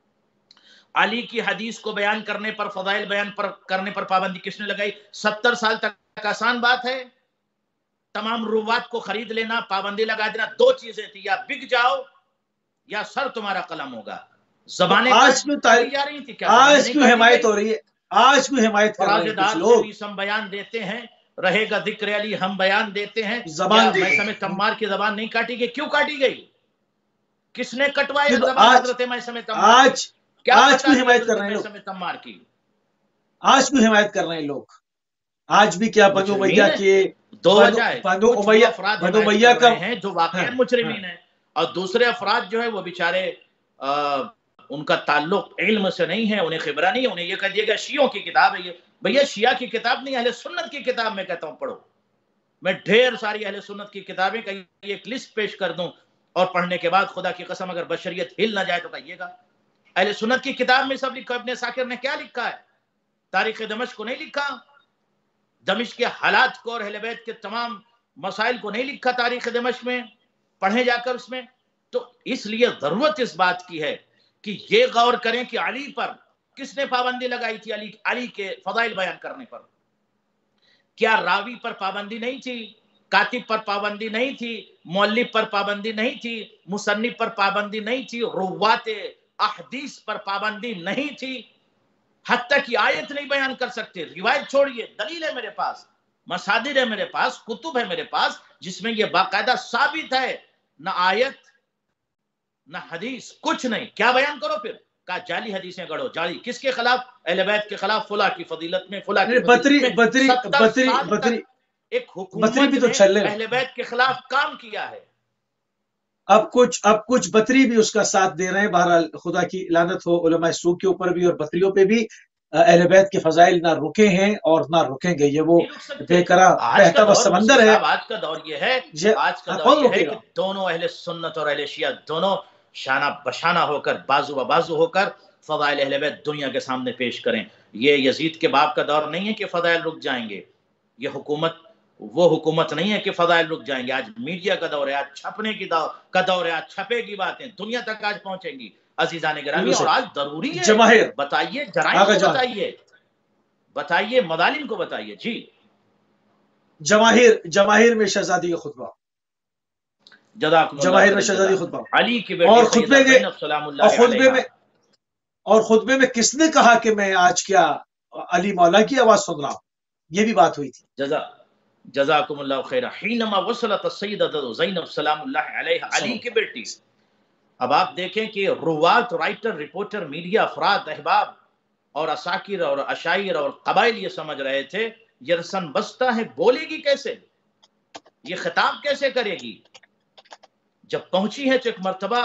علی کی حدیث کو بیان کرنے پر، فضائل بیان پر کرنے پر پابندی کس نے لگائی؟ ستر سال تک آسان بات ہے، تمام روات کو خرید لینا، پابندی لگا دینا۔ دو چیزیں تھی، یا بک جاؤ یا سر تمہارا قلم ہوگا۔ زبانیں آج کیوں جا رہی تھی، کیا آج کیوں حمایت ہو رہی ہے؟ آج کیوں حمایت کر رہے ہیں کچھ لوگ؟ ہم بیان دیتے ہیں، رہے گا ذکر علی، ہم بیان دیتے ہیں۔ زبان میثم تمار کی زبان نہیں کاٹی گئی، کیوں کاٹی گئی؟ کس نے کٹوایا زبان حضرت میثم تمار؟ آج آج کیوں حمایت کر رہے ہیں لوگ؟ میثم تمار کی آج کیوں حمایت کر رہے ہیں لوگ؟ آج بھی کیا بنو امیہ کے دو وجہ ہے، بنو کچھ امیہ افراد بنو حمایت امیہ کر کا رہے ہیں جو واقعی مجرمین ہیں، اور دوسرے افراد جو ہے وہ بیچارے ان کا تعلق علم سے نہیں ہے، انہیں خبرہ نہیں ہے، انہیں یہ کہہ دیا گا شیعوں کی کتاب ہے یہ۔ بھیا شیعہ کی کتاب نہیں، اہل سنت کی کتاب میں کہتا ہوں پڑھو۔ میں ڈھیر ساری اہل سنت کی کتابیں کا ایک لسٹ پیش کر دوں، اور پڑھنے کے بعد خدا کی قسم اگر بشریت ہل نہ جائے تو کہیے گا۔ اہل سنت کی کتاب میں سب لکھا۔ ابن عساکر نے کیا لکھا ہے؟ تاریخ دمشق کو نہیں لکھا، دمشق کے حالات کو اور اہل بیت کے تمام مسائل کو نہیں لکھا تاریخ دمشق میں، پڑھیں جا کر اس میں۔ تو اس لیے ضرورت اس بات کی ہے کہ یہ غور کریں کہ علی پر کس نے پابندی لگائی تھی؟ علی علی کے فضائل بیان کرنے پر کیا راوی پر پابندی نہیں تھی؟ کاتب پر پابندی نہیں تھی؟ مؤلف پر پابندی نہیں تھی؟ مصنف پر پابندی نہیں تھی؟ روات احادیث پر پابندی نہیں تھی؟ حتیٰ کہ آیت نہیں بیان کر سکتے، روایت چھوڑیے، دلیل ہے میرے پاس، مصادر ہے میرے پاس، کتب ہے میرے پاس جس میں یہ باقاعدہ ثابت ہے۔ نہ آیت نہ حدیث، کچھ نہیں، کیا بیان کرو پھر؟ کہا جعلی حدیثیں گڑھو۔ جعلی کس کے خلاف؟ اہل بیت کے خلاف، فلاں کی فضیلت میں، فلاں کی بطری فضیلت میں۔ بطری ستر بطری سال بطری تک ایک بطری حکومت بھی تو نے چل رہے اہل بیت کے خلاف کام کیا ہے۔ اب کچھ اب کچھ بطری بھی اس کا ساتھ دے رہے ہیں۔ بہرحال خدا کی لعنت ہو علماء سوء کے اوپر بھی اور بطریوں پہ بھی۔ اہل بیت کے فضائل نہ رکے ہیں اور نہ رکیں گے، یہ وہ بے قرار بہتا ہوا سمندر ہے۔ آج کا دور یہ ہے آج کا دور یہ ہے کہ دونوں اہل سنت اور اہل شیعہ دونوں شانہ بشانہ ہو کر، بازو و بازو ہو کر فضائل اہل بیت دنیا کے سامنے پیش کریں۔ یہ یزید کے باپ کا دور نہیں ہے کہ فضائل رک جائیں گے، یہ حکومت وہ حکومت نہیں ہے کہ فضائل رک جائیں گے۔ آج میڈیا کا دور ہے، آج چھپنے کی کا دور ہے، آج چھپے کی باتیں دنیا تک آج پہنچیں گی عزیزان گرامی، اور آج ضروری ہے جماہیر بتائیے، جرائم کو بتائیے، بتائیے مظالم کو بتائیے۔ جی جماہیر جماہیر میں شہزادی کا خطبہ، جماہیر میں شہزادی خطبہ، علی کی اور خطبے میں سلام اور اللہ خطبے میں علیہ، اور خطبے میں کس نے کہا کہ میں آج کیا علی مولا کی آواز سن رہا ہوں؟ یہ بھی بات ہوئی تھی۔ جزا جزاکم اللہ خیر۔ حینما وصلت السیدۃ زینب سلام اللہ علیہ، علی کی بیٹی۔ اب آپ دیکھیں کہ روات، رائٹر، رپورٹر، میڈیا افراد، احباب اور اساکر اور اشاعر اور قبائل یہ سمجھ رہے تھے یہ رسن بستہ ہے، بولے گی کیسے، یہ خطاب کیسے کرے گی؟ جب پہنچی ہے تو ایک مرتبہ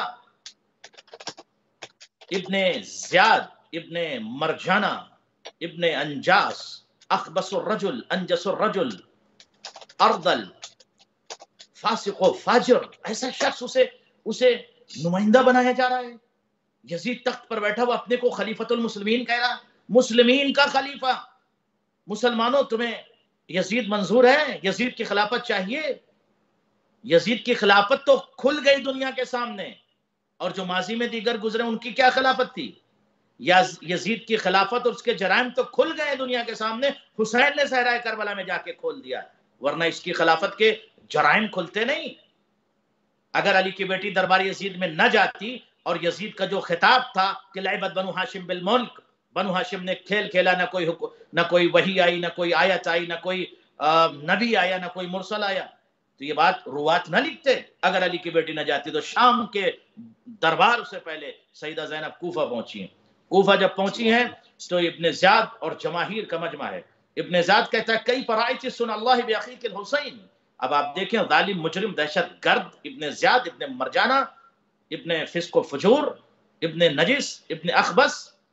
ابن زیاد، ابن مرجانہ، ابن انجاس، اخبث الرجل، انجس الرجل، ارذل، فاسق و فاجر، ایسا شخص اسے اسے نمائندہ بنایا جا رہا ہے۔ یزید تخت پر بیٹھا وہ اپنے کو خلیفۃ المسلمین کہہ رہا، مسلمین کا خلیفہ۔ مسلمانوں تمہیں یزید منظور ہے؟ یزید کی خلافت چاہیے؟ یزید کی خلافت تو کھل گئی دنیا کے سامنے، اور جو ماضی میں دیگر گزرے ان کی کیا خلافت تھی؟ یزید کی خلافت اور اس کے جرائم تو کھل گئے دنیا کے سامنے، حسین نے صحرائے کربلا میں جا کے کھول دیا، ورنہ اس کی خلافت کے جرائم کھلتے نہیں۔ اگر علی کی بیٹی دربار یزید میں نہ جاتی، اور یزید کا جو خطاب تھا کہ لعبت بنو ہاشم بالملک، بنو ہاشم نے کھیل کھیلا، نہ کوئی حکم، نہ کوئی وحی آئی، نہ کوئی آیت آئی، نہ کوئی نبی آیا، نہ کوئی مرسل آیا، تو یہ بات روات نہ لکھتے۔ اگر علی کی بیٹی نہ جاتی تو شام کے دربار سے پہلے سیدہ زینب کوفہ پہنچی ہیں۔ کوفہ جب پہنچی ہیں تو ابن زیاد اور جماہیر کا مجمع ہے۔ ابن زیاد کہتا ہے کئی فرائض سن اللہ بأخیک الحسین۔ اب آپ دیکھیں ظالم مجرم دہشت گرد ابن زیاد، ابن مرجانہ، ابن فسق و فجور، ابن نجس، ابن اخبس،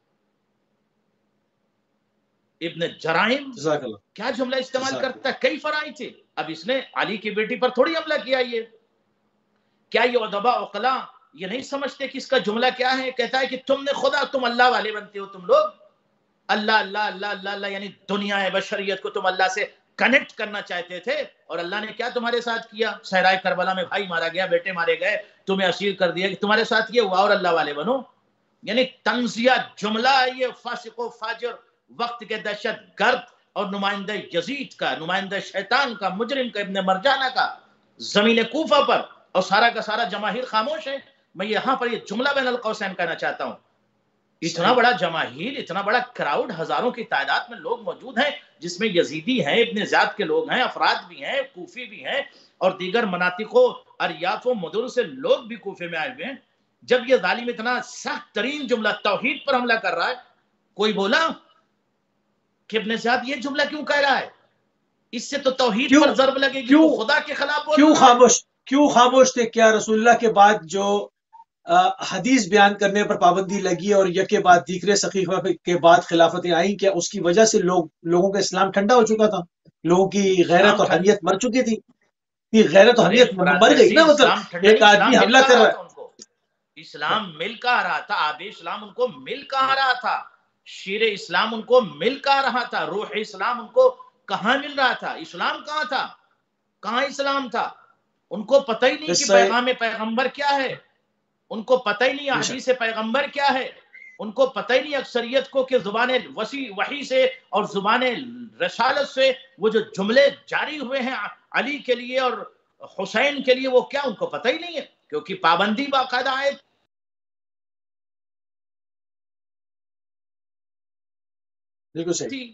ابن جرائم، کیا جملہ استعمال کرتا ہے، کئی فرائض تھے۔ اب اس نے علی کی بیٹی پر تھوڑی حملہ کیا۔ یہ کیا یہ ادبا عقلاء یہ نہیں سمجھتے کہ اس کا جملہ کیا ہے؟ کہتا ہے کہ تم نے خدا، تم اللہ والے بنتے ہو، تم لوگ اللہ اللہ اللہ اللہ اللہ، یعنی دنیا بشریت کو تم اللہ سے کنیکٹ کرنا چاہتے تھے، اور اللہ نے کیا تمہارے ساتھ کیا؟ صحرائے کربلا میں بھائی مارا گیا، بیٹے مارے گئے، تمہیں اسیر کر دیا کہ تمہارے ساتھ یہ ہوا اور اللہ والے بنو۔ یعنی تنزیہ جملہ ہے یہ فاسق و فاجر، وقت کے دہشت گرد اور نمائندہ یزید کا، نمائندہ شیطان کا، مجرم کا، ابن مرجانہ کا، زمین کوفہ پر، اور سارا کا سارا جماہیر خاموش ہے۔ میں یہاں پر یہ جملہ بین القوسین کہنا چاہتا ہوں، اتنا بڑا جماہیر، اتنا بڑا کراؤڈ، ہزاروں کی تعداد میں لوگ موجود ہیں، جس میں یزیدی ہیں، ابن زیاد کے لوگ ہیں، افراد بھی ہیں، کوفی بھی ہیں، اور دیگر مناطق و اریاف و مدن سے لوگ بھی کوفے میں آئے ہوئے ہیں۔ جب یہ ظالم اتنا سخت ترین جملہ توحید پر حملہ کر رہا ہے، کوئی بولا کہ ابن زیاد یہ جملہ کیوں کہہ رہا ہے؟ اس سے تو توحید پر ضرب لگے گی، تو خدا کے خلاف بول رہا ہے۔ کیوں خاموش کیوں خاموش تھے؟ کیا رسول اللہ کے بعد جو حدیث بیان کرنے پر پابندی لگی اور یکے بعد دیگرے سقیفہ کے بعد خلافتیں آئیں، کیا اس کی وجہ سے لوگ لوگوں کا اسلام ٹھنڈا ہو چکا تھا؟ لوگوں کی غیرت اور حمیت مر چکی تھی؟ یہ غیرت اور حمیت مر گئی نا؟ مطلب ایک آدمی حملہ کر رہا ہے، اسلام مل کا رہا تھا، آب اسلام ان کو مل کا رہا تھا، شیر اسلام ان کو مل کا رہا تھا، روح اسلام ان کو کہاں مل رہا تھا؟ اسلام کہاں تھا؟ کہاں اسلام تھا؟ ان کو پتہ ہی نہیں کہ پیغام پیغمبر کیا ہے، ان کو پتہ ہی نہیں حدیث پیغمبر کیا ہے، ان کو پتہ ہی نہیں اکثریت کو کہ زبان وسیع وحی سے اور زبان رسالت سے وہ جو جملے جاری ہوئے ہیں علی کے لیے اور حسین کے لیے وہ کیا، ان کو پتہ ہی نہیں ہے، کیونکہ پابندی باقاعدہ ہے۔ بالکل صحیح،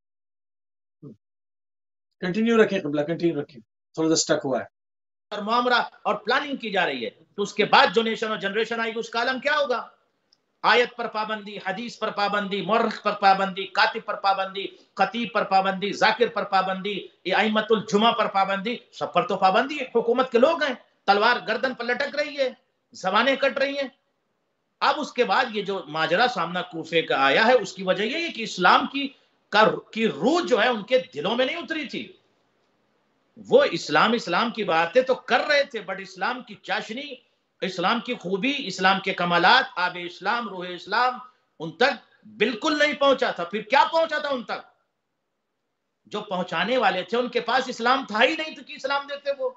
کنٹینیو رکھیں قبلہ، کنٹینیو رکھیں، تھوڑا سا سٹک ہوا ہے اور معامرہ اور پلاننگ کی جا رہی ہے، تو اس کے بعد جو نیشن اور جنریشن آئے گی اس کا عالم کیا ہوگا؟ آیت پر پابندی، حدیث پر پابندی، مورخ پر پابندی، کاتب پر پابندی، خطیب پر پابندی، ذاکر پر پابندی، ائمۃ الجمعہ پر پابندی، سب پر تو پابندی ہے۔ حکومت کے لوگ ہیں، تلوار گردن پر لٹک رہی ہے، زبانیں کٹ رہی ہیں۔ اب اس کے بعد یہ جو ماجرا سامنا کوفے کا آیا ہے، اس کی وجہ یہ ہے کہ اسلام کی کی روح جو ہے ان کے دلوں میں نہیں اتری تھی۔ وہ اسلام اسلام کی باتیں تو کر رہے تھے، بٹ اسلام کی چاشنی، اسلام کی خوبی، اسلام کے کمالات، آب اسلام، روح اسلام ان تک بالکل نہیں پہنچا تھا۔ پھر کیا پہنچا تھا ان تک؟ جو پہنچانے والے تھے ان کے پاس اسلام تھا ہی نہیں، تو کی اسلام دیتے وہ؟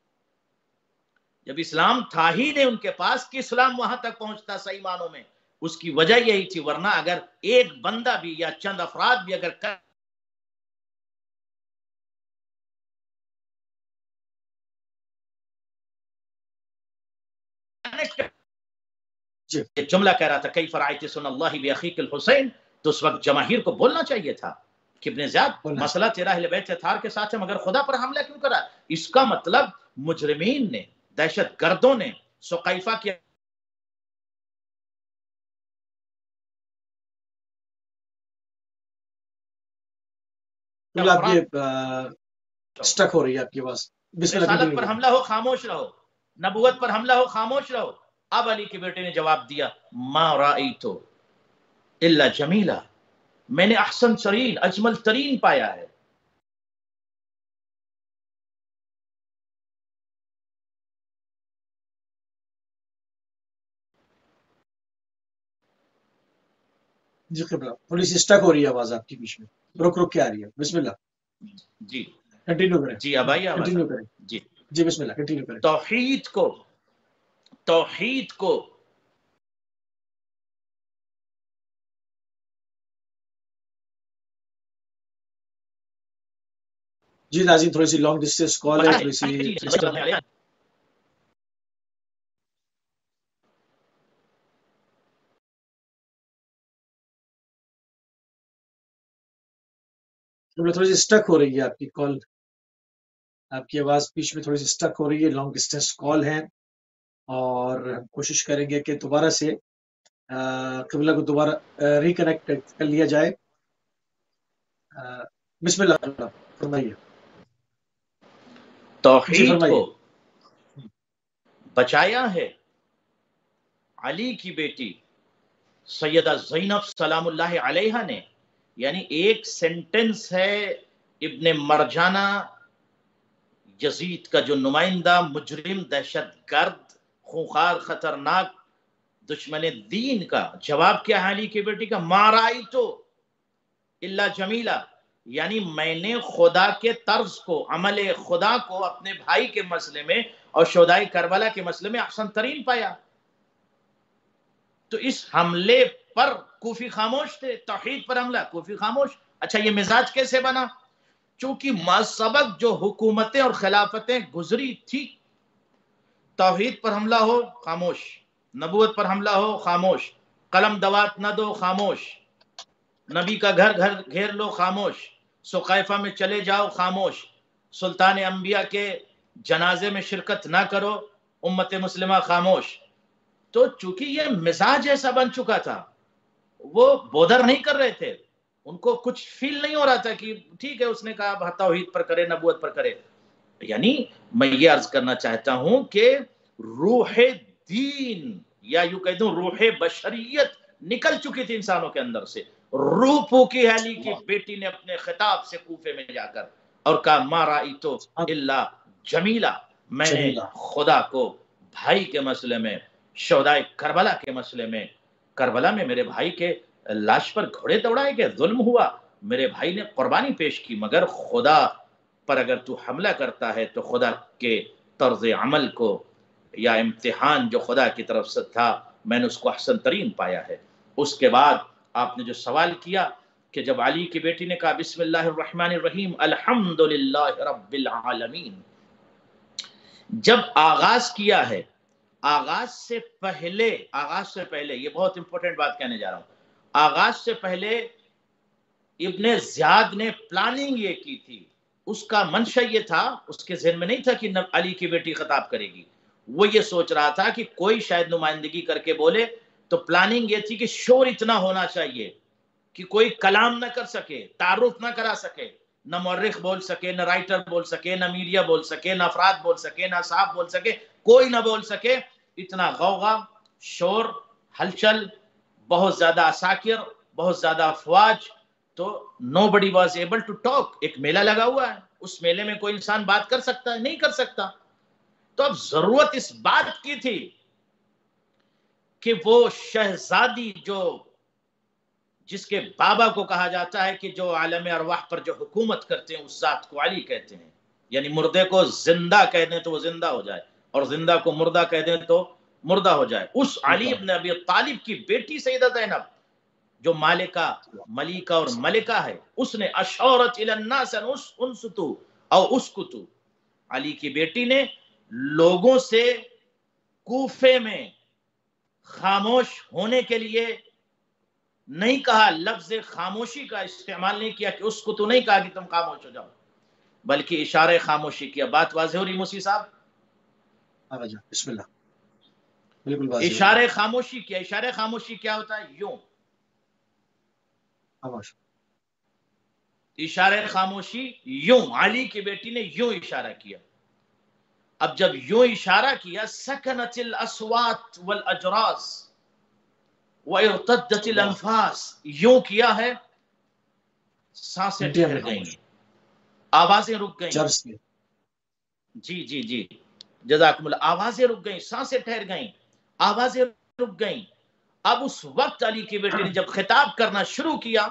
جب اسلام تھا ہی نہیں ان کے پاس، کہ اسلام وہاں تک پہنچتا صحیح معنوں میں؟ اس کی وجہ یہی تھی، ورنہ اگر ایک بندہ بھی یا چند افراد بھی اگر کر جملہ کہہ رہا تھا کئی فرائض سن اللہ بأخیک الحسین، تو اس وقت جماہیر کو بولنا چاہیے تھا کہ ابن زیاد مسئلہ تیرا اہل بیت اطہار کے ساتھ ہے، مگر خدا پر حملہ کیوں کرا؟ اس کا مطلب مجرمین نے، دہشت گردوں نے سقیفہ کیا آپ یہ سٹک ہو رہی ہے آپ کی آواز۔ رسالت پر حملہ ہو خاموش رہو، نبوت پر حملہ ہو خاموش رہو۔ اب علی کے بیٹے نے جواب دیا، ما رأیت الا جمیلا، میں نے احسن ترین، اجمل ترین پایا ہے۔ جی قبلہ، تھوڑی سی سٹک ہو رہی ہے آواز آپ کی بیچ میں، رک رک کے آ رہی ہے۔ بسم اللہ، جی کنٹینیو کریں۔ جی اب آئیے، کنٹینیو کریں۔ جی جی بسم اللہ کنٹینیو کریں. توحید کو توحید کو جی ناظرین تھوڑی سی لانگ ڈسٹینس کال ہے, تھوڑی سی تھوڑی سی اسٹک ہو رہی ہے آپ کی کال, آپ کی آواز بیچ میں تھوڑی سی اسٹک ہو رہی ہے. لانگ ڈسٹینس کال ہے اور ہم کوشش کریں گے کہ دوبارہ سے قبلہ کو دوبارہ ریکنیکٹ کر لیا جائے. بسم اللہ فرمائیے. جی توحید فرمائیے. کو بچایا ہے علی کی بیٹی سیدہ زینب سلام اللہ علیہا نے. یعنی ایک سینٹنس ہے ابن مرجانہ یزید کا جو نمائندہ مجرم دہشت گرد خونخوار خطرناک دشمن دین کا, جواب کیا ہے علی کی بیٹی کا؟ ما رأیتو الا جمیلہ. یعنی میں نے خدا کے طرز کو, عمل خدا کو اپنے بھائی کے مسئلے میں اور شہدائے کربلا کے مسئلے میں احسن ترین پایا. تو اس حملے پر کوفی خاموش تھے, توحید پر حملہ کوفی خاموش. اچھا یہ مزاج کیسے بنا؟ چونکہ ماسبق جو حکومتیں اور خلافتیں گزری تھی, توحید پر حملہ ہو خاموش, نبوت پر حملہ ہو خاموش, قلم دوات نہ دو خاموش, نبی کا گھر گھر گھیر لو خاموش, سقیفہ میں چلے جاؤ خاموش, سلطان انبیاء کے جنازے میں شرکت نہ کرو امت مسلمہ خاموش. تو چونکہ یہ مزاج ایسا بن چکا تھا, وہ بودر نہیں کر رہے تھے, ان کو کچھ فیل نہیں ہو رہا تھا کہ ٹھیک ہے اس نے کہا توحید پر کرے, نبوت پر کرے. یعنی میں یہ عرض کرنا چاہتا ہوں کہ روح دین یا یوں کہہ دوں روح بشریت نکل چکی تھی انسانوں کے اندر سے. روح پھونکی علی کی بیٹی نے اپنے خطاب سے کوفے میں جا کر اور کہا ما رأیتو الا جمیلہ. میں نے خدا کو بھائی کے مسئلے میں, شہدائے کربلا کے مسئلے میں, کربلا میں میرے بھائی کے لاش پر گھوڑے دوڑائے گئے, ظلم ہوا, میرے بھائی نے قربانی پیش کی, مگر خدا پر اگر تو حملہ کرتا ہے تو خدا کے طرز عمل کو یا امتحان جو خدا کی طرف سے تھا میں نے اس کو احسن ترین پایا ہے. اس کے بعد آپ نے جو سوال کیا کہ جب علی کی بیٹی نے کہا بسم اللہ الرحمن الرحیم الحمدللہ رب العالمین, جب آغاز کیا ہے, آغاز سے پہلے آغاز سے پہلے یہ بہت امپورٹنٹ بات کہنے جا رہا ہوں, آغاز سے پہلے ابن زیاد نے پلاننگ یہ کی تھی. اس کا منشا یہ تھا, اس کے ذہن میں نہیں تھا کہ علی کی بیٹی خطاب کرے گی, وہ یہ سوچ رہا تھا کہ کوئی شاید نمائندگی کر کے بولے. تو پلاننگ یہ تھی کہ شور اتنا ہونا چاہیے کہ کوئی کلام نہ کر سکے, تعارف نہ کرا سکے, نہ مورخ بول سکے, نہ رائٹر بول سکے, نہ میڈیا بول سکے, نہ افراد بول سکے, نہ صاحب بول سکے, کوئی نہ بول سکے. اتنا غوغا, شور, ہلچل, بہت زیادہ عساکر, بہت زیادہ افواج, تو nobody was able to talk. ایک میلہ لگا ہوا ہے, اس میلے میں کوئی انسان بات کر سکتا ہے؟ نہیں کر سکتا. تو اب ضرورت اس بات کی تھی کہ وہ شہزادی جو جس کے بابا کو کہا جاتا ہے کہ جو عالم ارواح پر جو حکومت کرتے ہیں اس ذات کو علی کہتے ہیں. یعنی مردے کو زندہ کہہ دیں تو وہ زندہ ہو جائے, اور زندہ کو مردہ کہہ دیں تو مردہ ہو جائے. اس علی ابن ابی طالب کی بیٹی سیدہ زینب جو مالکہ, ملیکہ اور ملکہ ہے, اس نے اشورت الی الناس انصتوا او اسکتوا, علی کی بیٹی نے لوگوں سے کوفے میں خاموش ہونے کے لیے نہیں کہا, لفظ خاموشی کا استعمال نہیں کیا کہ اس کو تو نہیں کہا کہ تم خاموش ہو جاؤ, بلکہ اشارہ خاموشی کیا. بات واضح ہو رہی موسی صاحب؟ بسم اللہ. بالکل واضح. اشارہ خاموشی کیا. اشارہ خاموشی کیا ہوتا ہے؟ یوں خاموش. اشارہ خاموشی یوں, علی کی بیٹی نے یوں اشارہ کیا. اب جب یوں اشارہ کیا, سکنت الاصوات والاجراس وارتدت الانفاس, یوں کیا ہے, سانسیں ٹھہر گئیں, آوازیں رک گئیں. جی جی جی جزاکم اللہ. آوازیں رک گئیں, سانسیں ٹھہر گئیں, آوازیں رک گئیں. اب اس وقت علی کی بیٹی نے جب خطاب کرنا شروع کیا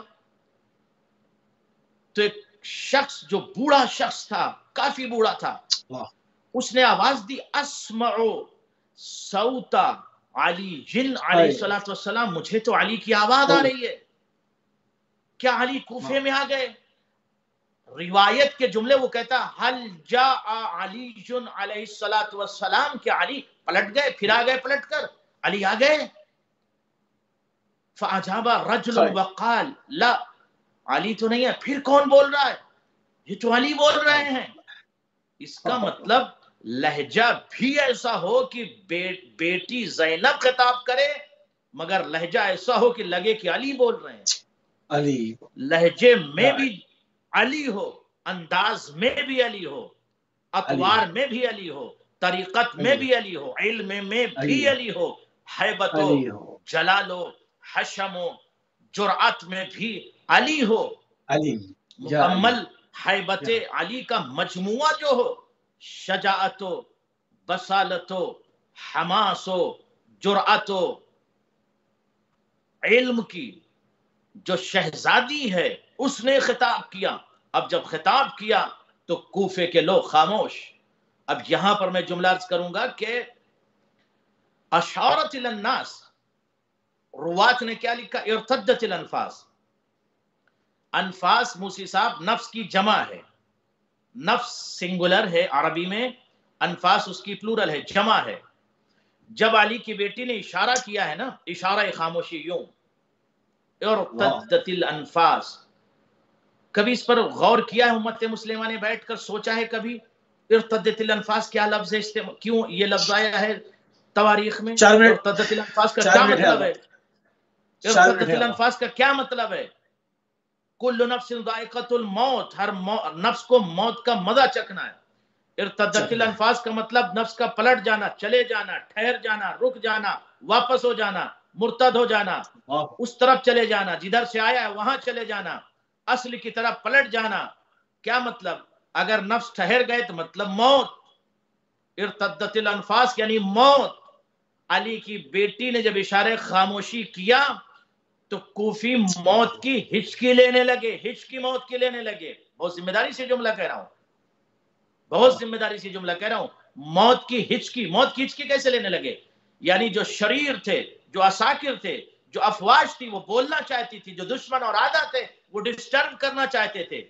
تو ایک شخص جو بوڑھا شخص تھا, کافی بوڑھا تھا, اس نے آواز دی اسمعو صوتا علی جن علیہ السلام، مجھے تو علی کی آواز آ رہی ہے. کیا علی کوفے میں آ گئے؟ روایت کے جملے وہ کہتا حل جاء علی جن علیہ السلام، کیا علی پلٹ گئے، پھر آ گئے پلٹ کر، علی آ گئے. فاجاب رجل وقال لا، علی تو نہیں ہے. پھر کون بول رہا ہے؟ یہ تو علی بول رہے ہیں. اس کا مطلب لہجہ بھی ایسا ہو کہ بیٹی زینب خطاب کرے مگر لہجہ ایسا ہو کہ لگے کہ علی بول رہے ہیں. علی لہجے میں بھی علی ہو، انداز میں بھی علی ہو، اطوار میں بھی علی ہو، طریقت میں بھی علی ہو، علم میں بھی علی ہو، حیبت و جلال و حشم و جرأت میں بھی علی ہو. مکمل حیبت علی کا مجموعہ جو ہو، شجاعت و بصالت و حماس و جرأت و علم کی جو شہزادی ہے، اس نے خطاب کیا. اب جب خطاب کیا تو کوفے کے لوگ خاموش. اب یہاں پر میں جملہ عرض کروں گا کہ اشارت الناس، روات نے کیا لکھا؟ ارتدت الانفاس. انفاس موسی صاحب نفس کی جمع ہے، نفس سنگولر ہے عربی میں، انفاس اس کی پلورل ہے، جمع ہے. جب علی کی بیٹی نے اشارہ کیا ہے نا، اشارہ خاموشی، یوں ارتدت الانفاس. کبھی اس پر غور کیا ہے امت مسلمہ نے بیٹھ کر، سوچا ہے کبھی ارتدت الانفاس کیا لفظ ہے، کیوں یہ لفظ آیا ہے تواریخ میں؟ ارتدت الانفاس کا کیا مطلب ہے؟ ارتدت الانفاس کا کیا مطلب ہے؟ کل نفس ذائقۃ الموت، ہر نفس کو موت کا مزہ چکھنا ہے. ارتدت الانفاس کا مطلب نفس کا پلٹ جانا، چلے جانا، ٹھہر جانا، رک جانا، واپس ہو جانا، مرتد ہو جانا، اس طرف چلے جانا جدھر سے آیا ہے وہاں چلے جانا، اصل کی طرف پلٹ جانا. کیا مطلب؟ اگر نفس ٹھہر گئے تو مطلب موت. ارتدت الانفاس یعنی موت. علی کی بیٹی نے جب اشارے خاموشی کیا تو کوفی موت کی ہچکی لینے لگے، ہچکی موت کی لینے لگے. بہت ذمہ داری سے جملہ کہہ رہا ہوں، بہت ذمہ داری سے جملہ کہہ رہا ہوں. موت کی ہچکی، موت کی ہچکی کیسے لینے لگے؟ یعنی جو شریر تھے، جو عساکر تھے، جو افواج تھی وہ بولنا چاہتی تھی، جو دشمن اور آدھا تھے وہ ڈسٹرب کرنا چاہتے تھے.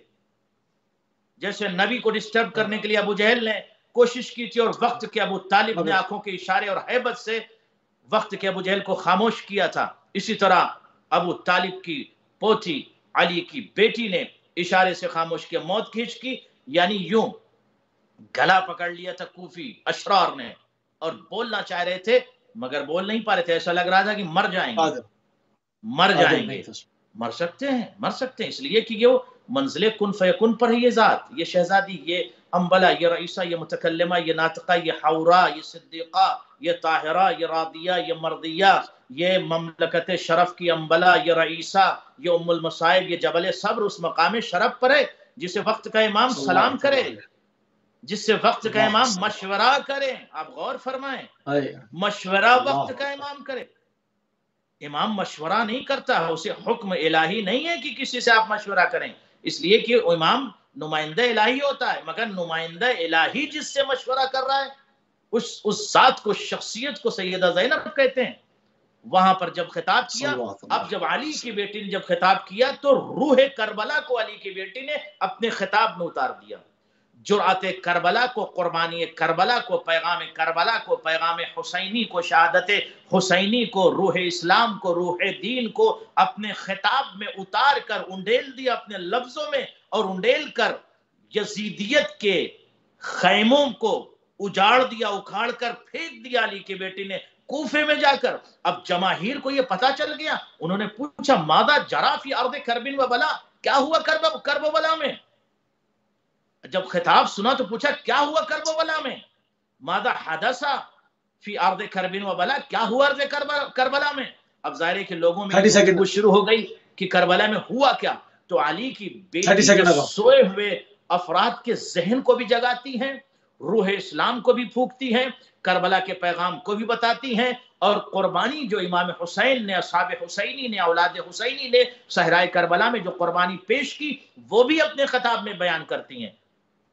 جیسے نبی کو ڈسٹرب کرنے کے لیے ابو جہل نے کوشش کی تھی اور وقت کے ابو طالب نے آنکھوں کے اشارے اور حیبت سے وقت کے ابو جہل کو خاموش کیا تھا. اسی طرح ابو طالب کی پوتی علی کی بیٹی نے اشارے سے خاموش کیا. موت کی ہچکی یعنی یوں گلا پکڑ لیا تھا کوفی اشرار نے اور بولنا چاہ رہے تھے مگر بول نہیں پا رہے تھے. ایسا لگ رہا تھا کہ مر جائیں گے، مر جائیں گے. مر سکتے ہیں، مر سکتے ہیں، اس لیے کہ یہ منزل کن فیکن پر ہے. یہ ذات، یہ شہزادی، یہ انبلا، یہ رئیسہ، یہ متکلمہ، یہ ناطقہ، یہ حورا، یہ صدیقہ، یہ طاہرہ، یہ راضیہ، یہ مرضیہ، یہ مملکت شرف کی انبلا، یہ رئیسہ، یہ ام المصائب، یہ جبل صبر اس مقام شرف پر ہے جسے وقت کا امام سلام کرے، جس سے وقت کا امام مشورہ کرے. آپ غور فرمائیں، مشورہ وقت کا امام کرے. امام مشورہ نہیں کرتا، اسے حکم الہی نہیں ہے کہ کسی سے آپ مشورہ کریں، اس لیے کہ امام نمائندہ الہی ہوتا ہے. مگر نمائندہ الہی جس سے مشورہ کر رہا ہے اس اس ذات کو، شخصیت کو سیدہ زینب کہتے ہیں. وہاں پر جب خطاب کیا، اب جب علی کی بیٹی نے جب خطاب کیا تو روح کربلا کو علی کی بیٹی نے اپنے خطاب میں اتار دیا. جرأت کربلا کو، قربانی کربلا کو، پیغام کربلا کو، پیغام حسینی کو، شہادت حسینی کو، روح اسلام کو، روح دین کو اپنے خطاب میں اتار کر انڈیل دیا اپنے لفظوں میں، اور انڈیل کر یزیدیت کے خیموں کو اجاڑ دیا، اکھاڑ کر پھینک دیا علی کی بیٹی نے کوفے میں جا کر. اب جماہیر کو یہ پتا چل گیا، انہوں نے پوچھا ماذا جرا فی ارض کرب و بلا، کیا ہوا کرب کرب و بلا میں؟ جب خطاب سنا تو پوچھا کیا ہوا کرب و بلا میں؟ ماذا حدث فی ارض کرب و بلا، کیا ہوا ارض کربلا میں؟ اب ظاہر ہے کہ لوگوں میں وہ شروع ہو گئی کہ کربلا میں ہوا کیا. تو علی کی بیٹی سوئے ہوئے افراد کے ذہن کو بھی جگاتی ہیں، روح اسلام کو بھی پھونکتی ہیں، کربلا کے پیغام کو بھی بتاتی ہیں، اور قربانی جو امام حسین نے، اصحاب حسینی نے، اولاد حسینی نے صحرائے کربلا میں جو قربانی پیش کی وہ بھی اپنے خطاب میں بیان کرتی ہیں.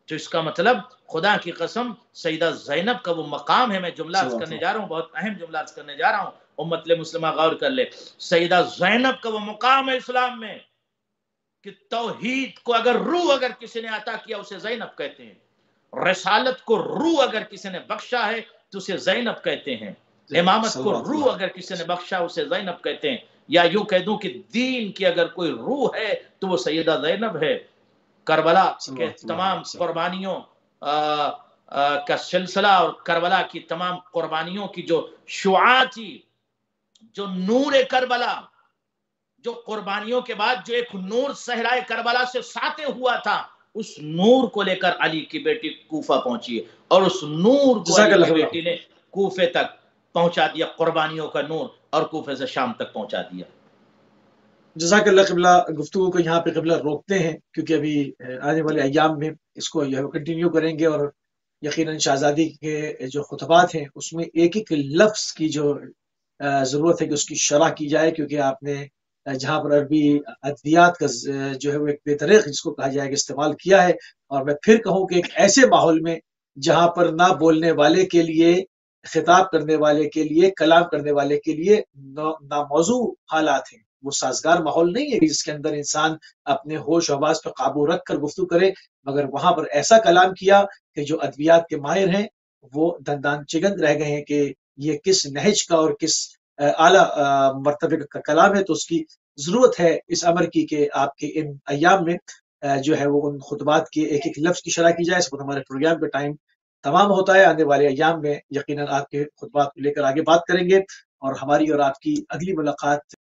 تو اس کا مطلب خدا کی قسم سیدہ زینب کا وہ مقام ہے. میں جملہ عرض کرنے جا رہا ہوں، بہت اہم جملہ عرض کرنے جا رہا ہوں، امت مسلمہ غور کر لے. سیدہ زینب کا وہ مقام ہے اسلام میں کہ توحید کو اگر روح اگر کسی نے عطا کیا اسے زینب کہتے ہیں، رسالت کو روح اگر کسی نے بخشا ہے تو اسے زینب کہتے ہیں، امامت کو روح اگر کسی نے بخشا اسے زینب کہتے ہیں، یا یوں کہہ دوں کہ دین کی اگر کوئی روح ہے تو وہ سیدہ زینب ہے. کربلا کے تمام قربانیوں کا سلسلہ اور کربلا کی تمام قربانیوں کی جو شعاع تھی، جو نور کربلا، جو قربانیوں کے بعد جو ایک نور صحرائے کربلا سے ساطع ہوا تھا، اس نور کو لے کر علی کی بیٹی کوفہ پہنچی، اور اس نور کو علی کی بیٹی نے کوفے تک پہنچا دیا، قربانیوں کا نور، اور کوفے سے شام تک پہنچا دیا. جزاک اللہ. قبلہ گفتگو کو یہاں پہ قبلہ روکتے ہیں، کیونکہ ابھی آنے والے ایام میں اس کو کنٹینیو کریں گے، اور یقیناً شہزادی کے جو خطبات ہیں اس میں ایک ایک لفظ کی جو ضرورت ہے کہ اس کی شرح کی جائے، کیونکہ آپ نے جہاں پر عربی ادویات کا جو ہے وہ ایک بے طریق جس کو کہا جائے کہ استعمال کیا ہے، اور میں پھر کہوں کہ ایک ایسے ماحول میں جہاں پر نہ بولنے والے کے لیے، خطاب کرنے والے کے لیے، کلام کرنے والے کے لیے ناموضوع حالات ہیں، وہ سازگار ماحول نہیں ہے جس کے اندر انسان اپنے ہوش و حواس پہ قابو رکھ کر گفتگو کرے، مگر وہاں پر ایسا کلام کیا کہ جو ادویات کے ماہر ہیں وہ دندان چگند رہ گئے ہیں کہ یہ کس نہج کا اور کس اعلیٰ مرتبے کا کلام ہے. تو اس کی ضرورت ہے اس امر کی کہ آپ کے ان ایام میں جو ہے وہ ان خطبات کے ایک ایک لفظ کی شرح کی جائے. اس وقت ہمارے پروگرام کا ٹائم تمام ہوتا ہے. آنے والے ایام میں یقیناً آپ کے خطبات کو لے کر آگے بات کریں گے، اور ہماری اور آپ کی اگلی ملاقات